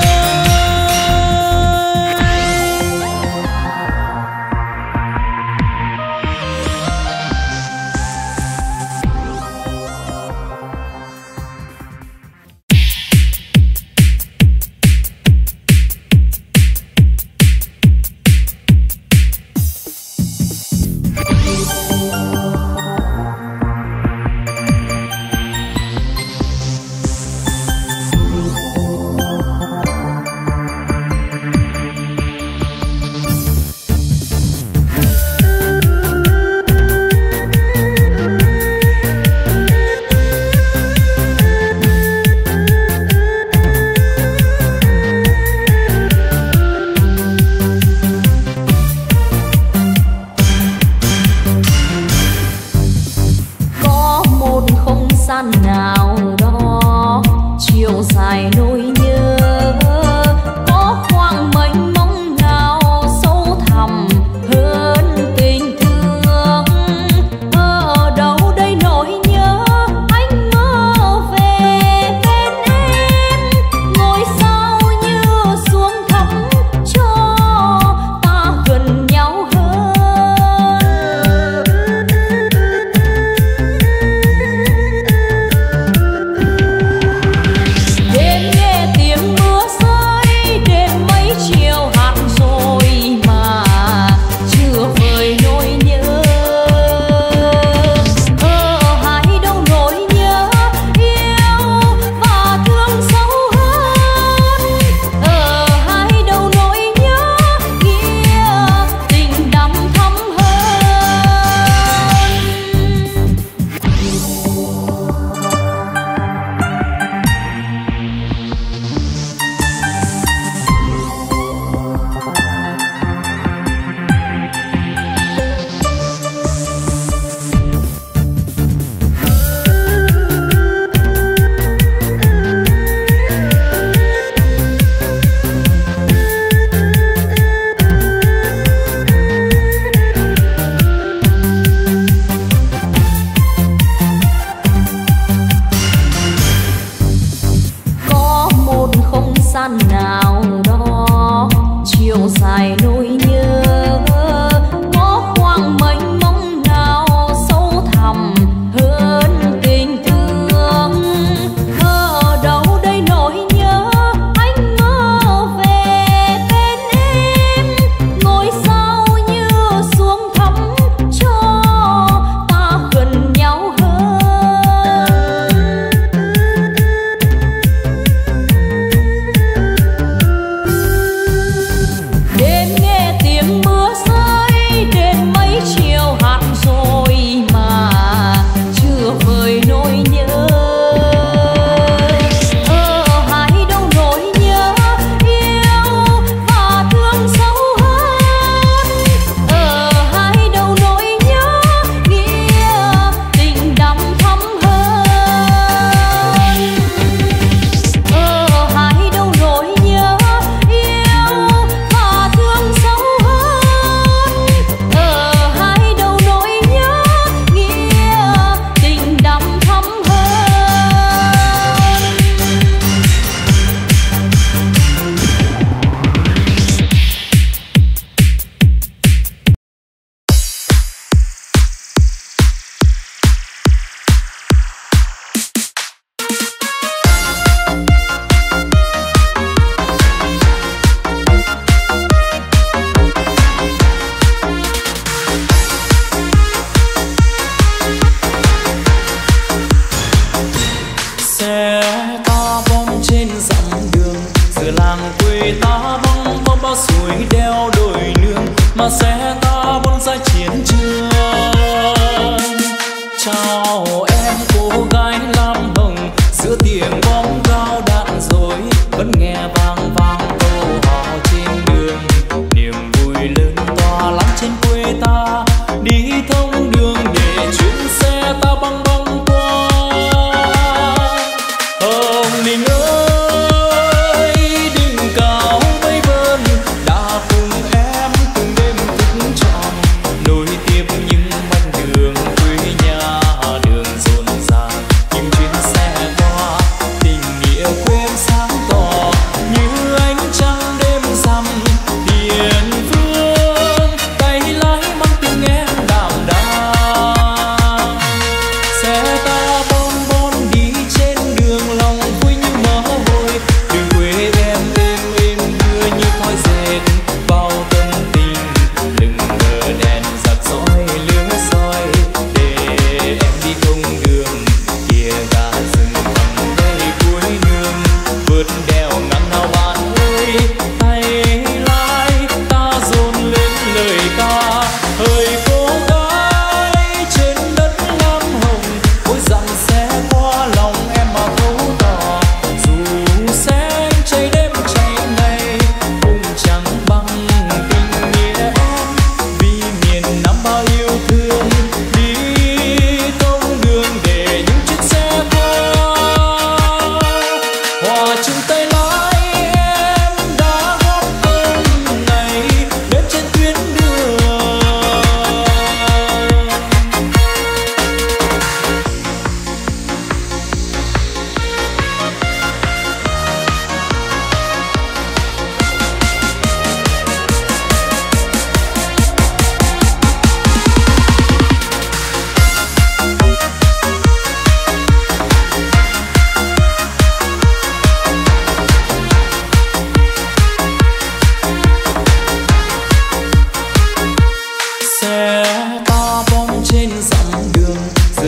mà sẽ ta buôn ra chiến trường. Chào em cô gái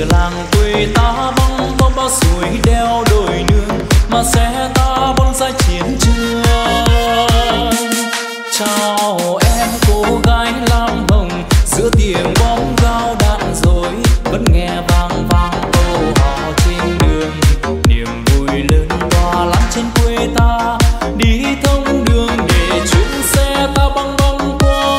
làng quê ta băng bóng bao suối đeo đồi nương mà xe ta bôn ra chiến trường. Chào em cô gái lam hồng giữa tiếng bóng gao đạn dối vẫn nghe vang vang câu hò trên đường. Niềm vui lớn tỏa lắm trên quê ta đi thông đường để chuyến xe ta băng băng qua.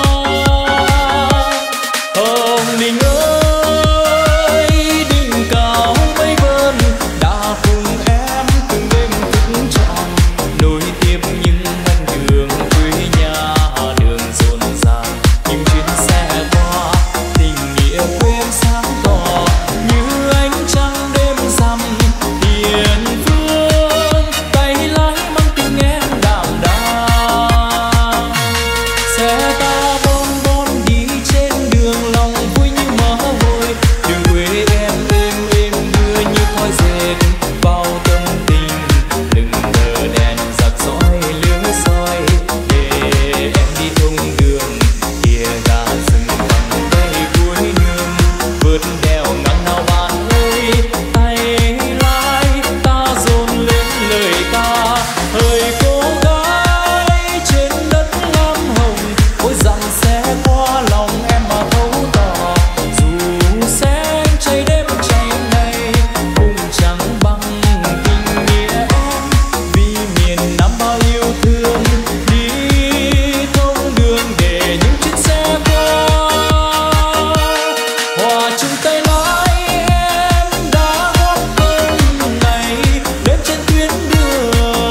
Hồng Ninh ơi đỉnh cao mây vân đã cùng em từng đêm thức trọn nối tiếp những ngân đường quê nhà. Đường rộn ràng những chuyến xe qua tình nghĩa quê em sáng tỏ như ánh trăng đêm rằm hiền phương. Tay lái mang tiếng em đạm đàng xe ta bon bon đi trên đường lòng vui như mơ vội. Đường quê em êm êm đưa như khói dệt bao tâm tình đừng ngờ đèn giặc dõi lửa soi để em đi thông đường kia gà rừng bằng tay cuối nương vượt đèo ngang nào bạn ơi. Tay lái ta dồn lên lời ca hỡi cô gái trên đất lam hồng mỗi dặm xe qua lòng em mà thấu tỏ. Dù xe cháy đêm cháy nay cũng chẳng bằng tình nghĩa em vì miền Nam bao yêu thương đi thông đường để những chiếc xe qua. Hòa chung tay lái em đã góp công này đến trên tuyến đường.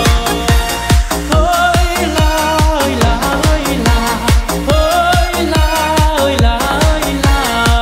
Ơi là ơi là ơi là ơi là ơi là ơi là.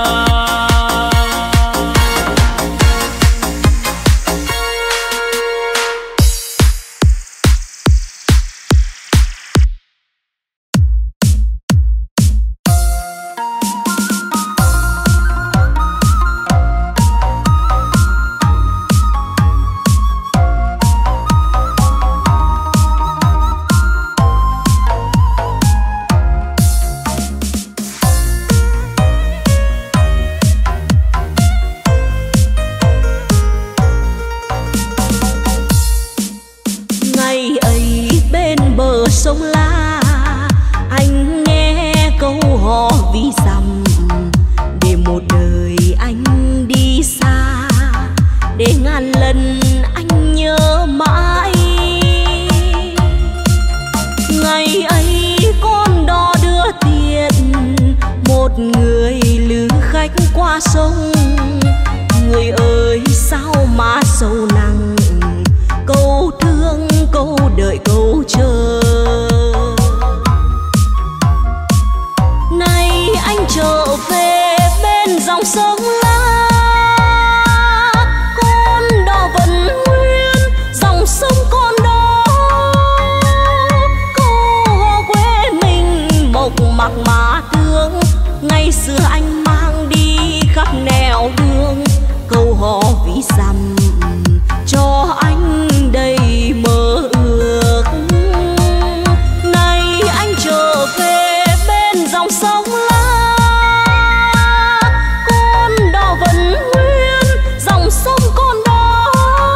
Ngày ấy bên bờ sông La anh nghe câu hò ví dặm để một đời anh đi xa để ngàn lần anh nhớ mãi. Ngày ấy con đò đưa tiền một người lữ khách qua sông. Người ơi sao má sầu nặng câu thương câu đợi câu chờ. Nay anh trở về bên dòng sông La con đò vẫn nguyên dòng sông con đó. Câu hò quê mình mộc mạc mà thương ngày xưa anh mang đi khắp nẻo đường. Câu hò ví dặm cho anh đầy mơ ước. Nay anh trở về bên dòng sông La con đò vẫn nguyên dòng sông con đó.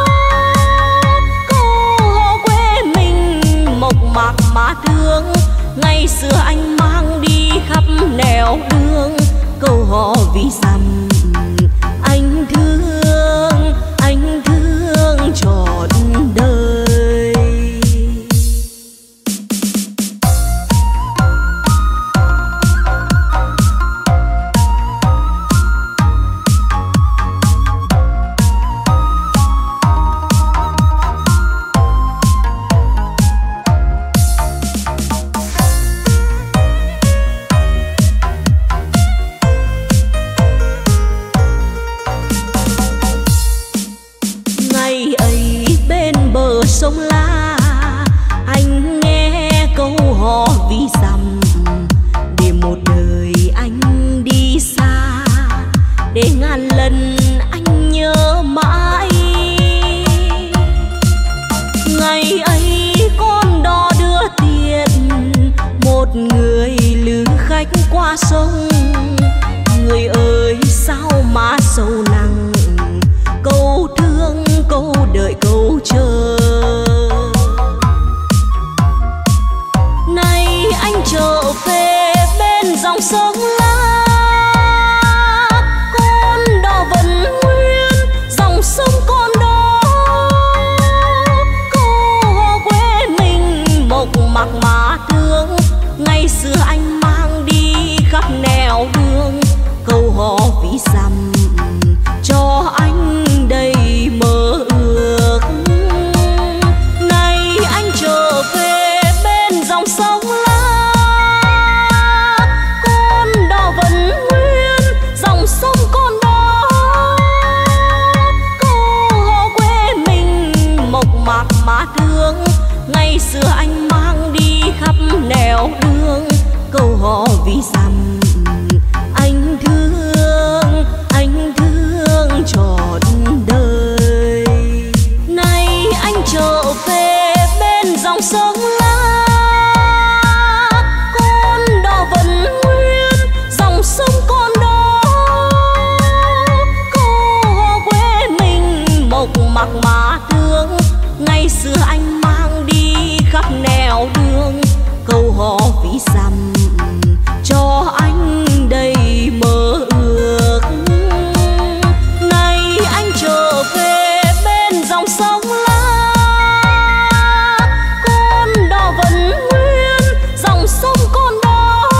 Câu hò quê mình mộc mạc mà thương ngày xưa anh mang đi khắp nẻo đường. Câu hò ví dặm anh thương anh thương trọn đời. Ngày ấy bên bờ sông La anh nghe câu hò ví dặm để một đời anh đi xa để ngàn lần anh nhớ mãi. Ngày ấy con đò đưa tiền một người lữ khách qua sông. Người ơi sao má sầu nặng dòng sông La, con đò vẫn nguyên dòng sông con đó. Câu hò quê mình mộc mạc mà thương, ngày xưa anh mang đi khắp nẻo đường. Câu hò ví dặm cho anh đầy mơ ước, ngày anh trở về bên dòng sông La, con đò vẫn nguyên dòng sông con đó.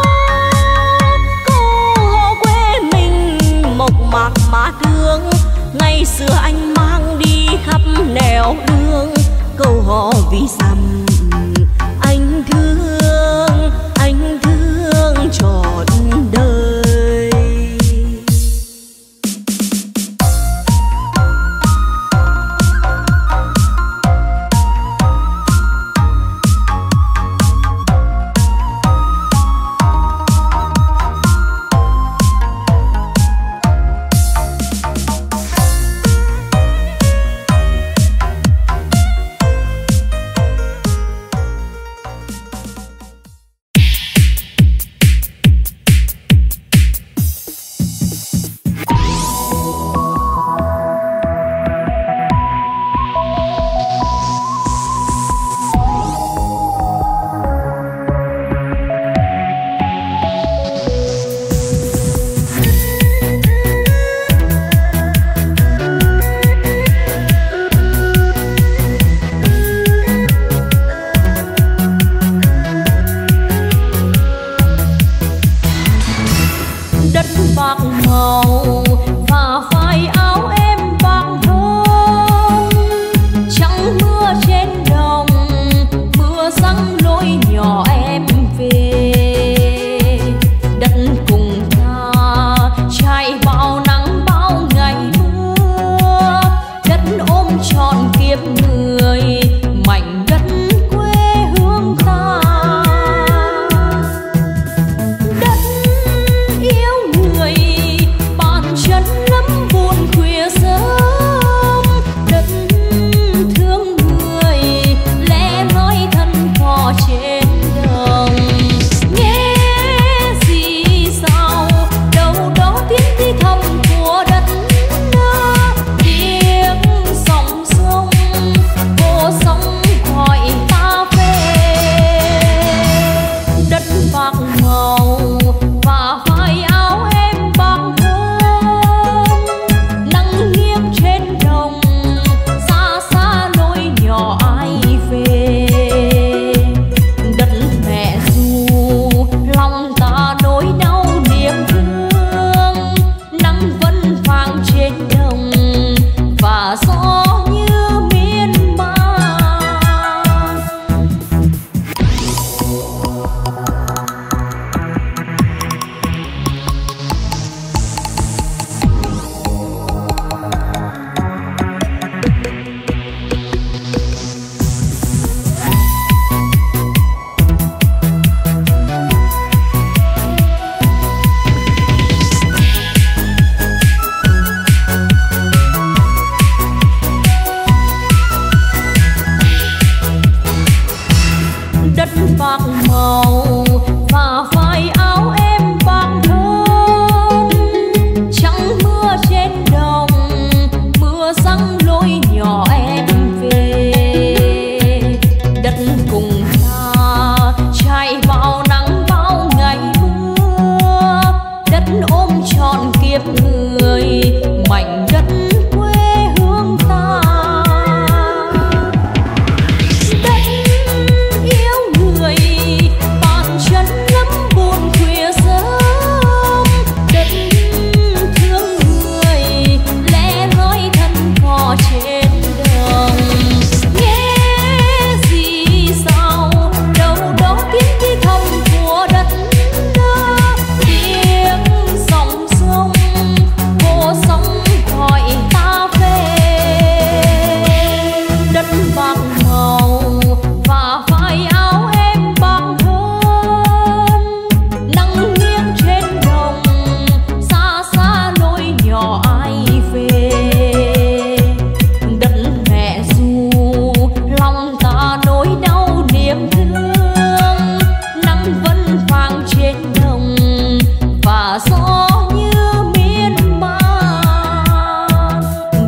Câu hò quê mình mộc mạc mà thương, ngày xưa anh mang đi khắp nẻo đường. Câu hò ví dặm anh thương, anh thương trọn đời.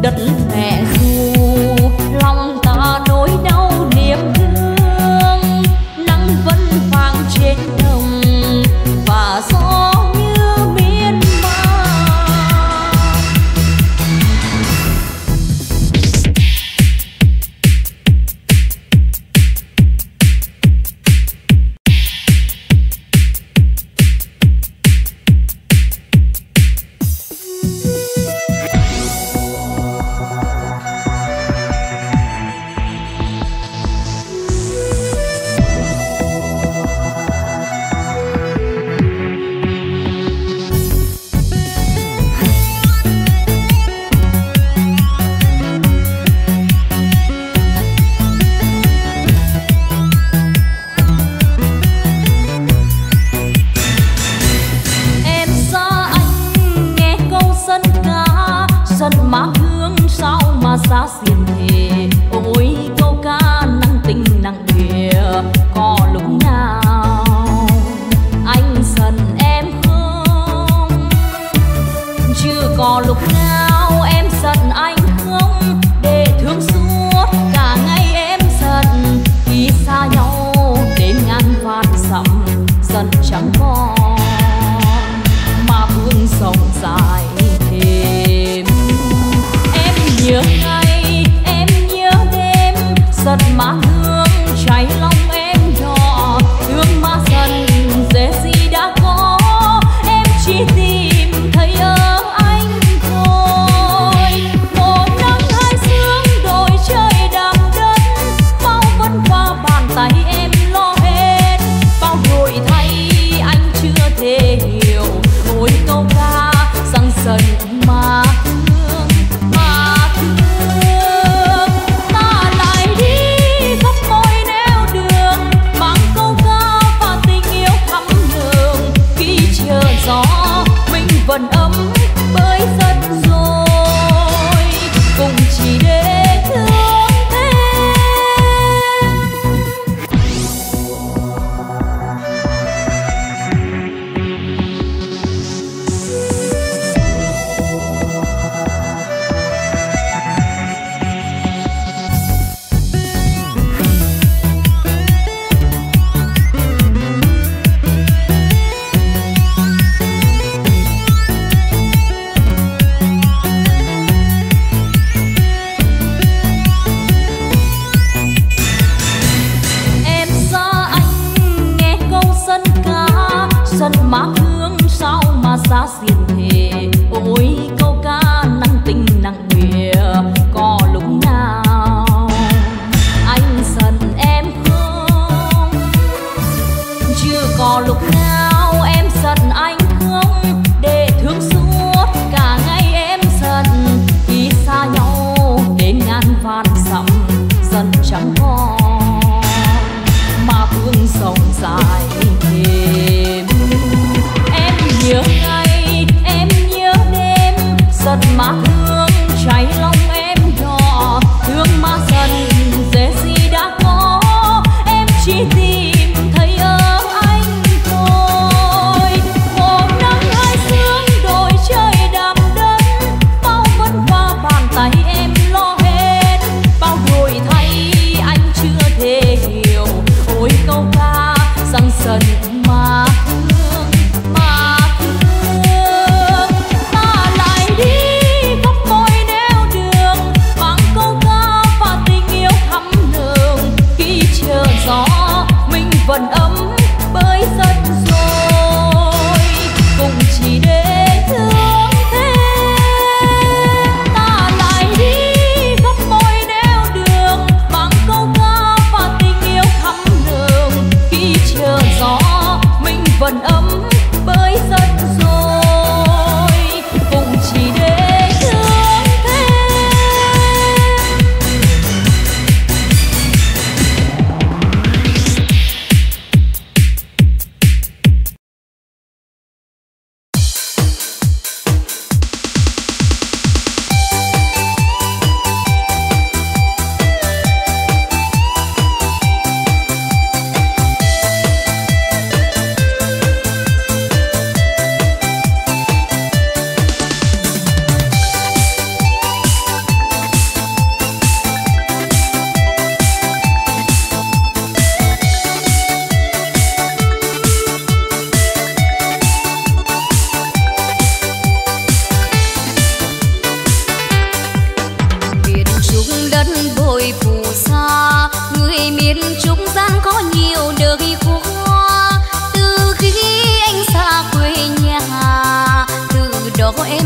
đất mẹ ru lòng ta nỗi đau niềm thương. Nắng vẫn vàng trên đồng và gió như miên man. Xa xiên thề ôi câu ca nặng tình nặng nghĩa, có lúc nào anh giận em không? Chưa có lúc nào em giận anh không? Để thương suốt cả ngày em giận, khi xa nhau đến ngàn vạn dặm giận chẳng còn mà vương sông dài thêm. Em nhớ ngày em nhớ đêm, giận mà thương cháy lòng em đỏ, thương mà giận dễ gì đã có, em chỉ tìm thấy ở anh thôi. Một nắng hai sương đôi trời đạp đất, bao vất vả bàn tay em lo hết, bao đổi thay anh chưa thể hiểu. Ôi câu ca rằng giận mà vẫn ấm bởi rất rồi, cùng chỉ để thương má thương sao mà xa xiên thề. Ôi câu ca nặng tình nặng nghĩa, có lúc nào anh giận em không? Chưa có lúc nào em giận anh không? Để thương suốt cả ngày em giận, khi xa nhau đến ngàn vạn dặm giận chẳng còn mà vương sông dài thêm. Nhớ ngày em nhớ đêm, giận mà thương cháy lòng em đỏ, thương mà giận dễ gì đã có, em chỉ tìm thấy ở anh thôi. Một nắng hai sương đôi trời đạp đất, bao vất vả bàn tay em lo hết, bao đổi thay anh chưa thể hiểu. Ôi câu ca rằng giận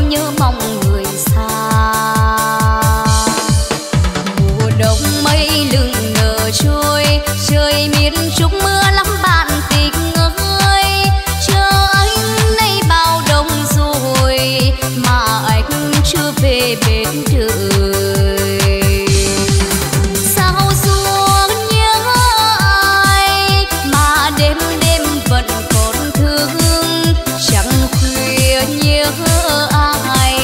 nhớ mong người xa. Mùa đông mây lừng nở trôi, trời miền trúc mưa lắm bạn tình ơi. Chờ anh nay bao đông rồi mà anh chưa về bên đời. Sao xuống nhớ ai mà đêm đêm vẫn còn thương, chẳng khuya nhớ ai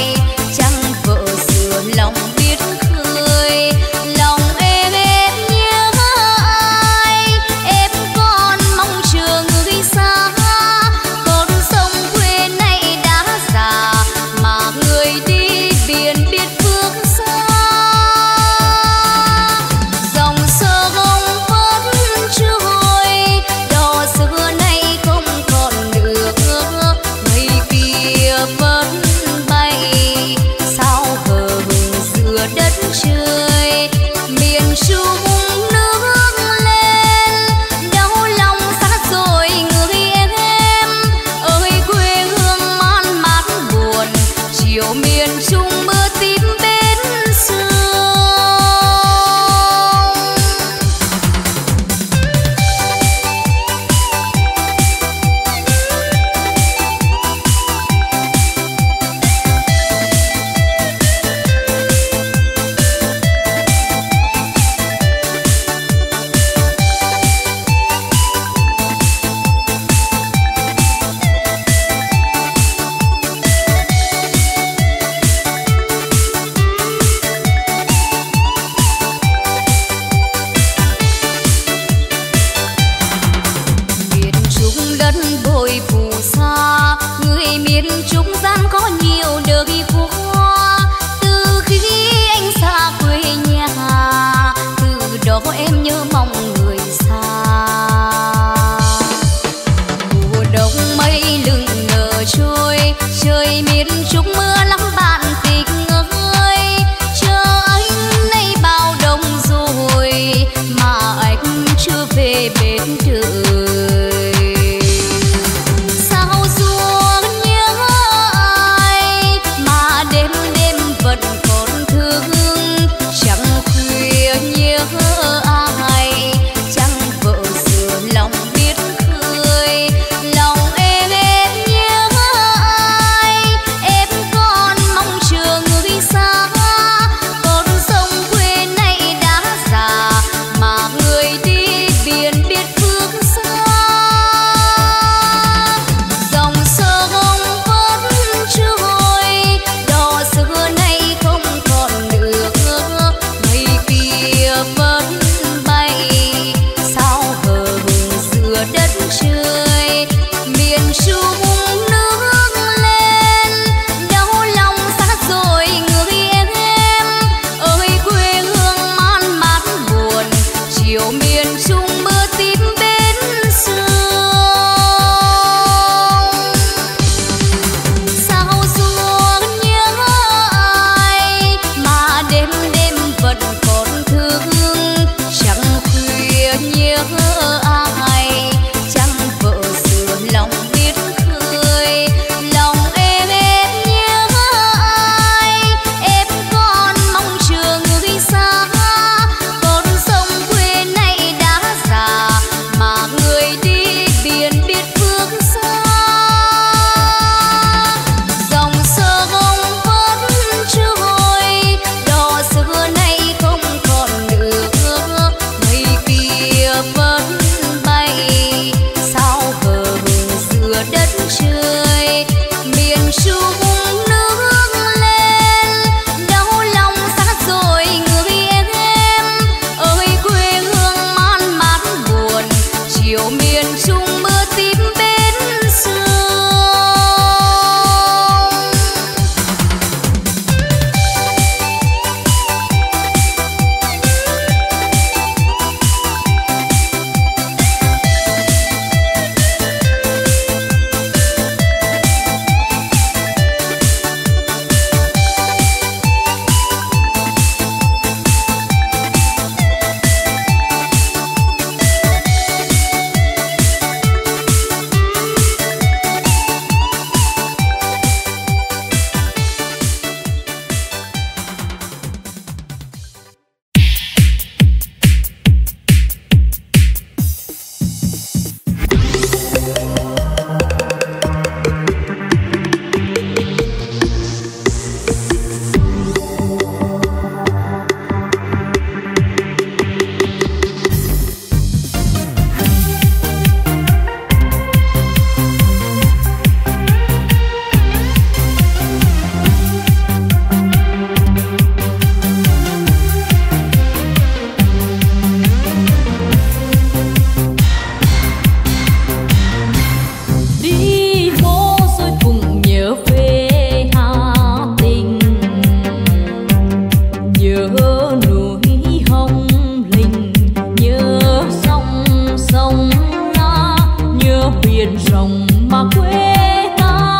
núi Hồng Lĩnh, nhớ sông sông La, nhớ biển rộng mà quê ta.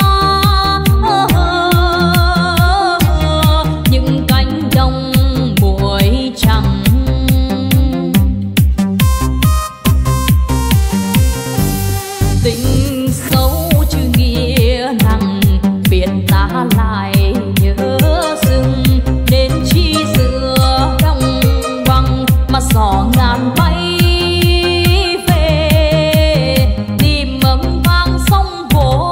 Những cánh đồng muối trắng, tình sâu chữ nghĩa nặng, biết ta lại nhớ rừng đến chi giữa đồng bằng mà gió ngàn bay về tìm ấm vang sông vô.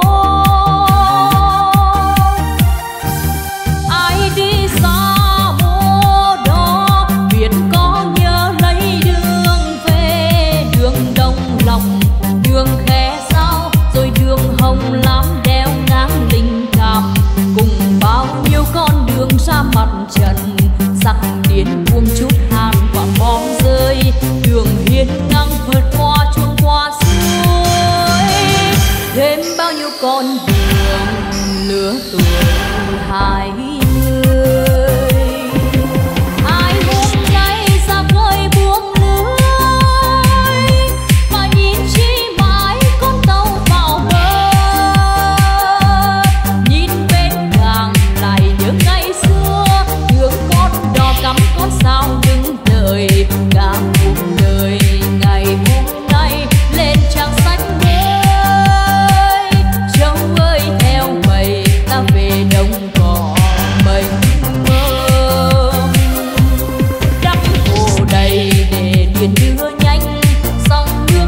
Ai đi xa mô đó biết có nhớ lấy đường về, đường Đông Lòng, đường Khe Sao, rồi đường Hồng Lam đeo ngang Linh Cảm, cùng bao nhiêu con đường ra mặt trận. Giặc điên buông chút hàn và bom rơi, đường hiên ngang vượt qua chuông qua suối. Thêm bao nhiêu con đường lứa tuổi hai mươi, ai hôm nay ra khơi buông lưới, mà nhìn chi mãi con tàu vào bờ. Nhìn bên cảng lại nhớ ngày xưa, đường con đò cắm con sao đứng đợi. Cả cuộc đời ngày hôm nay lên trang sách mới. Châu ơi theo mây ta về đồng cỏ mênh mông, đắp hồ đầy để điền đưa nhanh dòng nước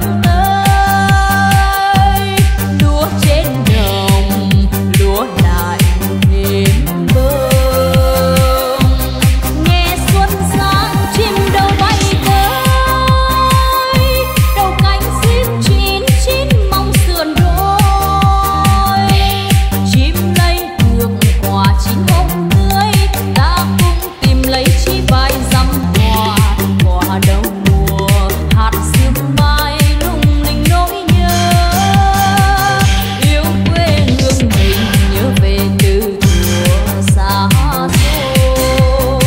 ơi. Lúa trên đồng lúa lại thêm bơm, nghe xuân sang chim đâu bay tới, đầu cánh xiết chín chín mong sườn đôi. Chim lấy được quả chín hôm tươi, ta cùng tìm lấy chi vài dặm quả. Quả đầu mùa hạt sương mai lung linh nỗi nhớ, yêu quê hương mình nhớ về từ thuở xa xôi.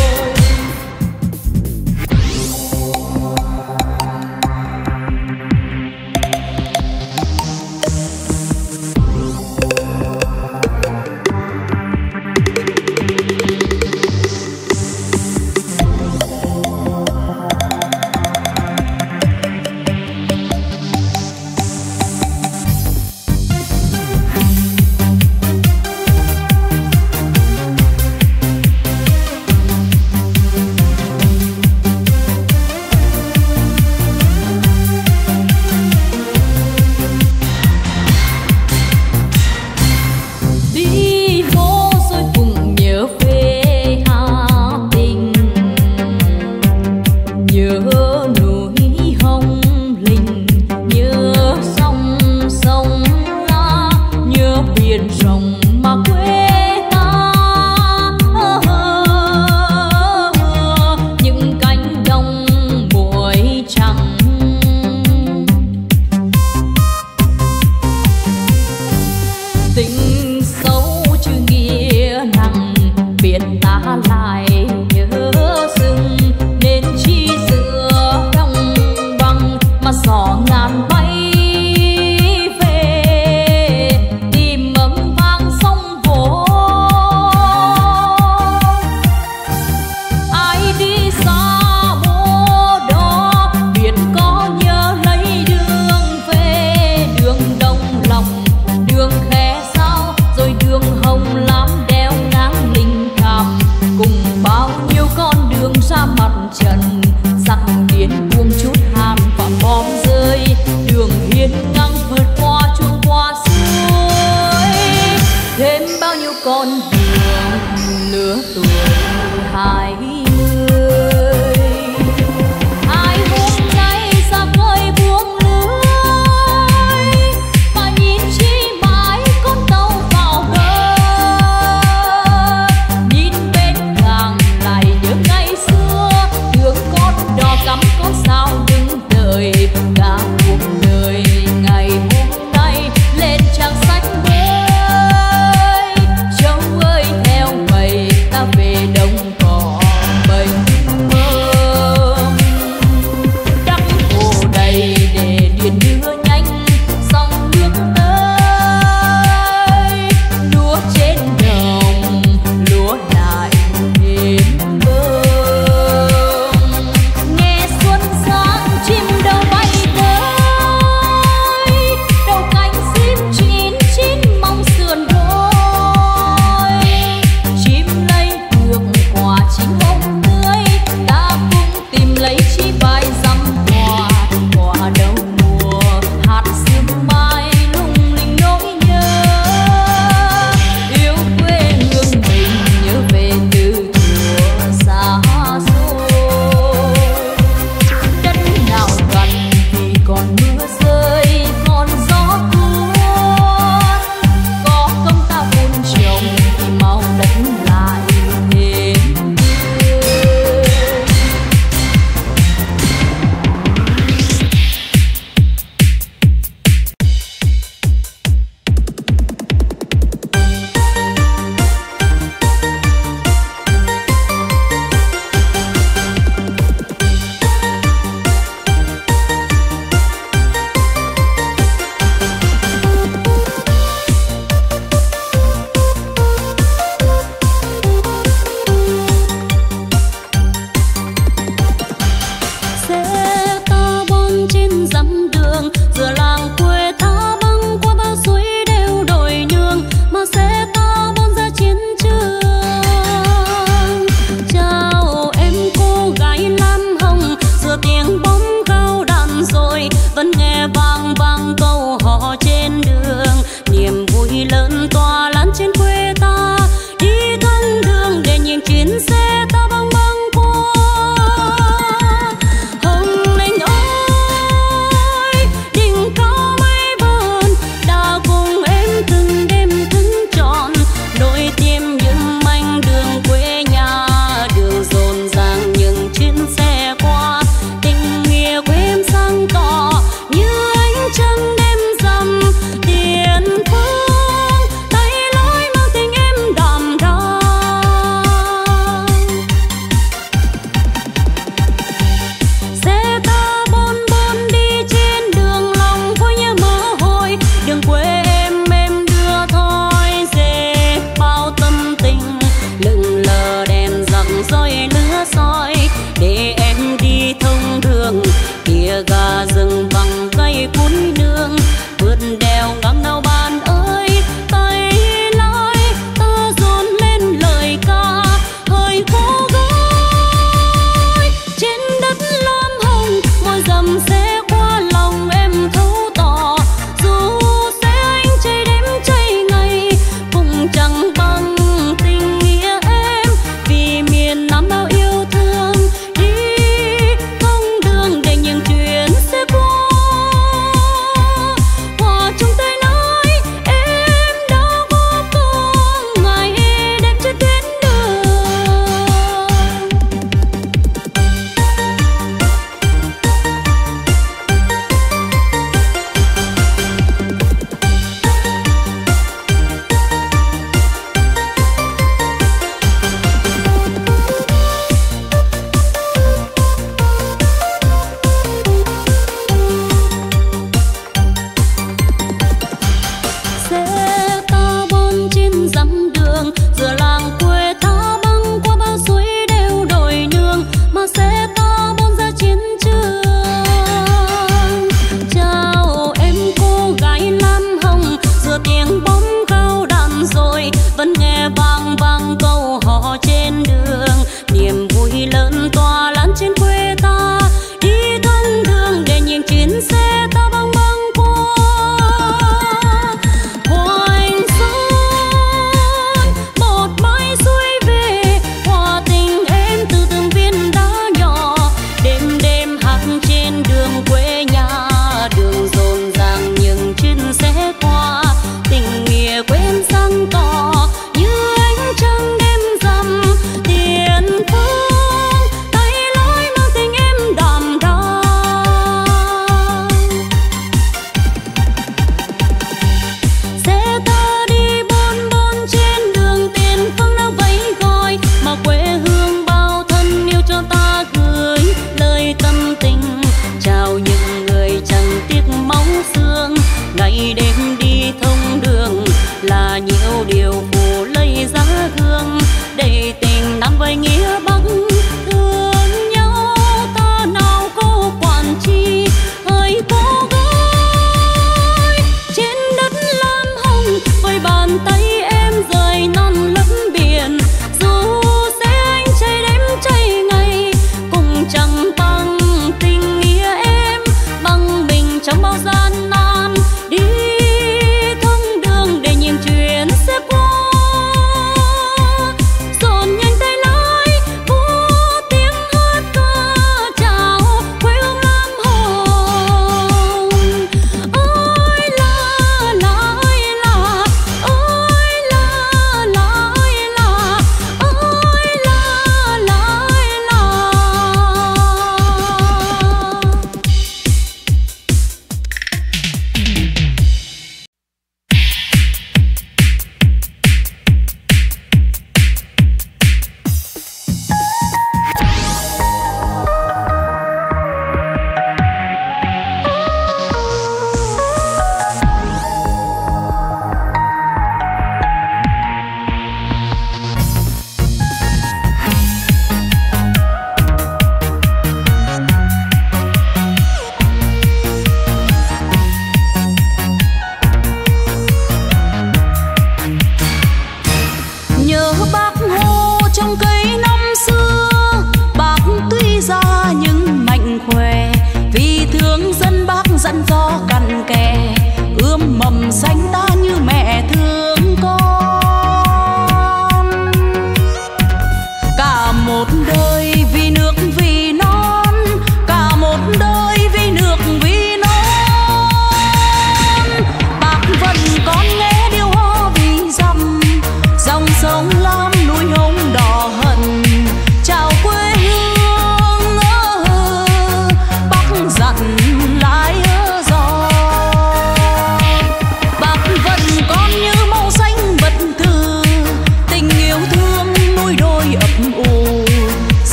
Đi vô rồi cùng nhớ về Hà Tĩnh, nhớ núi Hồng Lĩnh, nhớ sông sông La, nhớ biển rộng mà quê ta. Những cánh đồng muối trắng, tình sâu chữ nghĩa nặng, biết ta lại nhớ rừng nên chi giữa đồng bằng mà gió ngàn bay về tìm ấm vang sông vô. Ai đi xa mô đó biết có nhớ lấy đường về, đường Đông Lòng, đường Khe Sao, rồi đường Hồng Lam đeo ngang Linh Cảm, cùng bao nhiêu con đường ra mặt trận. Giặc điên buông chút hàn và bom rơi, đường hiên ngang vượt qua chuông qua suối. Thêm bao nhiêu con đường lứa tuổi hai mươi, ai hôm nay ra khơi buông lưới, mà nhìn chi mãi con tàu vào bờ. Nhìn bên cảng lại nhớ ngày xưa, đường con đò cắm con sao đứng đợi. Cả cuộc đời ngày hôm nay lên trang sách mới. Châu ơi theo mây ta về đồng cỏ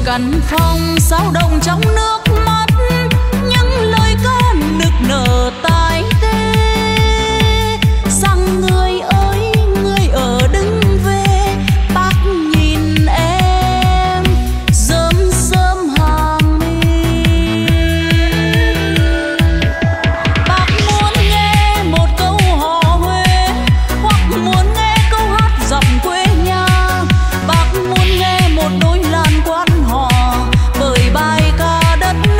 căn phòng sao động trong nước mắt, những lời ca nức nở tai tê. Rằng người ơi người ở đứng về, bác nhìn em rơm rơm hàng mi. Bác muốn nghe một câu hò Huế, hoặc muốn nghe câu hát dặm quê nhà. Bác muốn nghe một đôi lan quan hò bởi bài ca đất nước.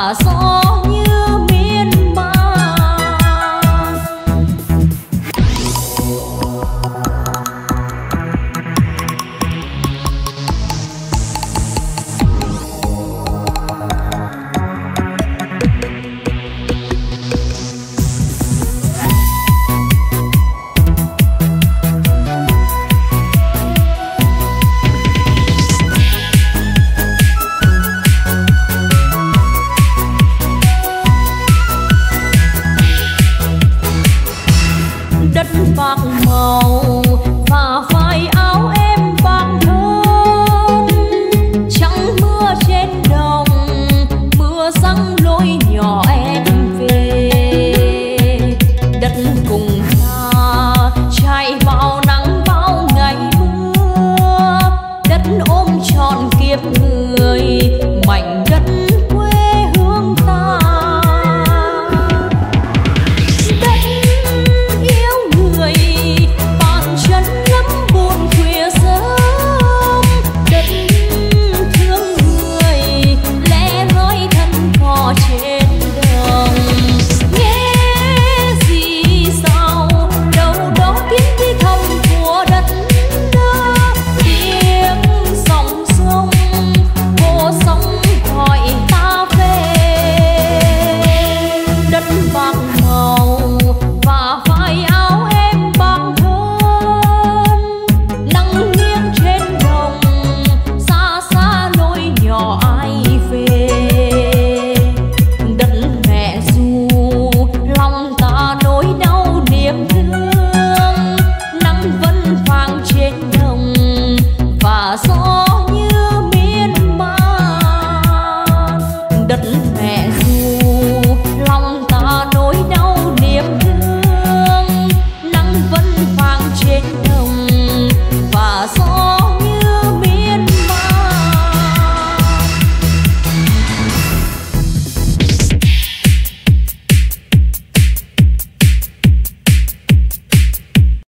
tỏa gió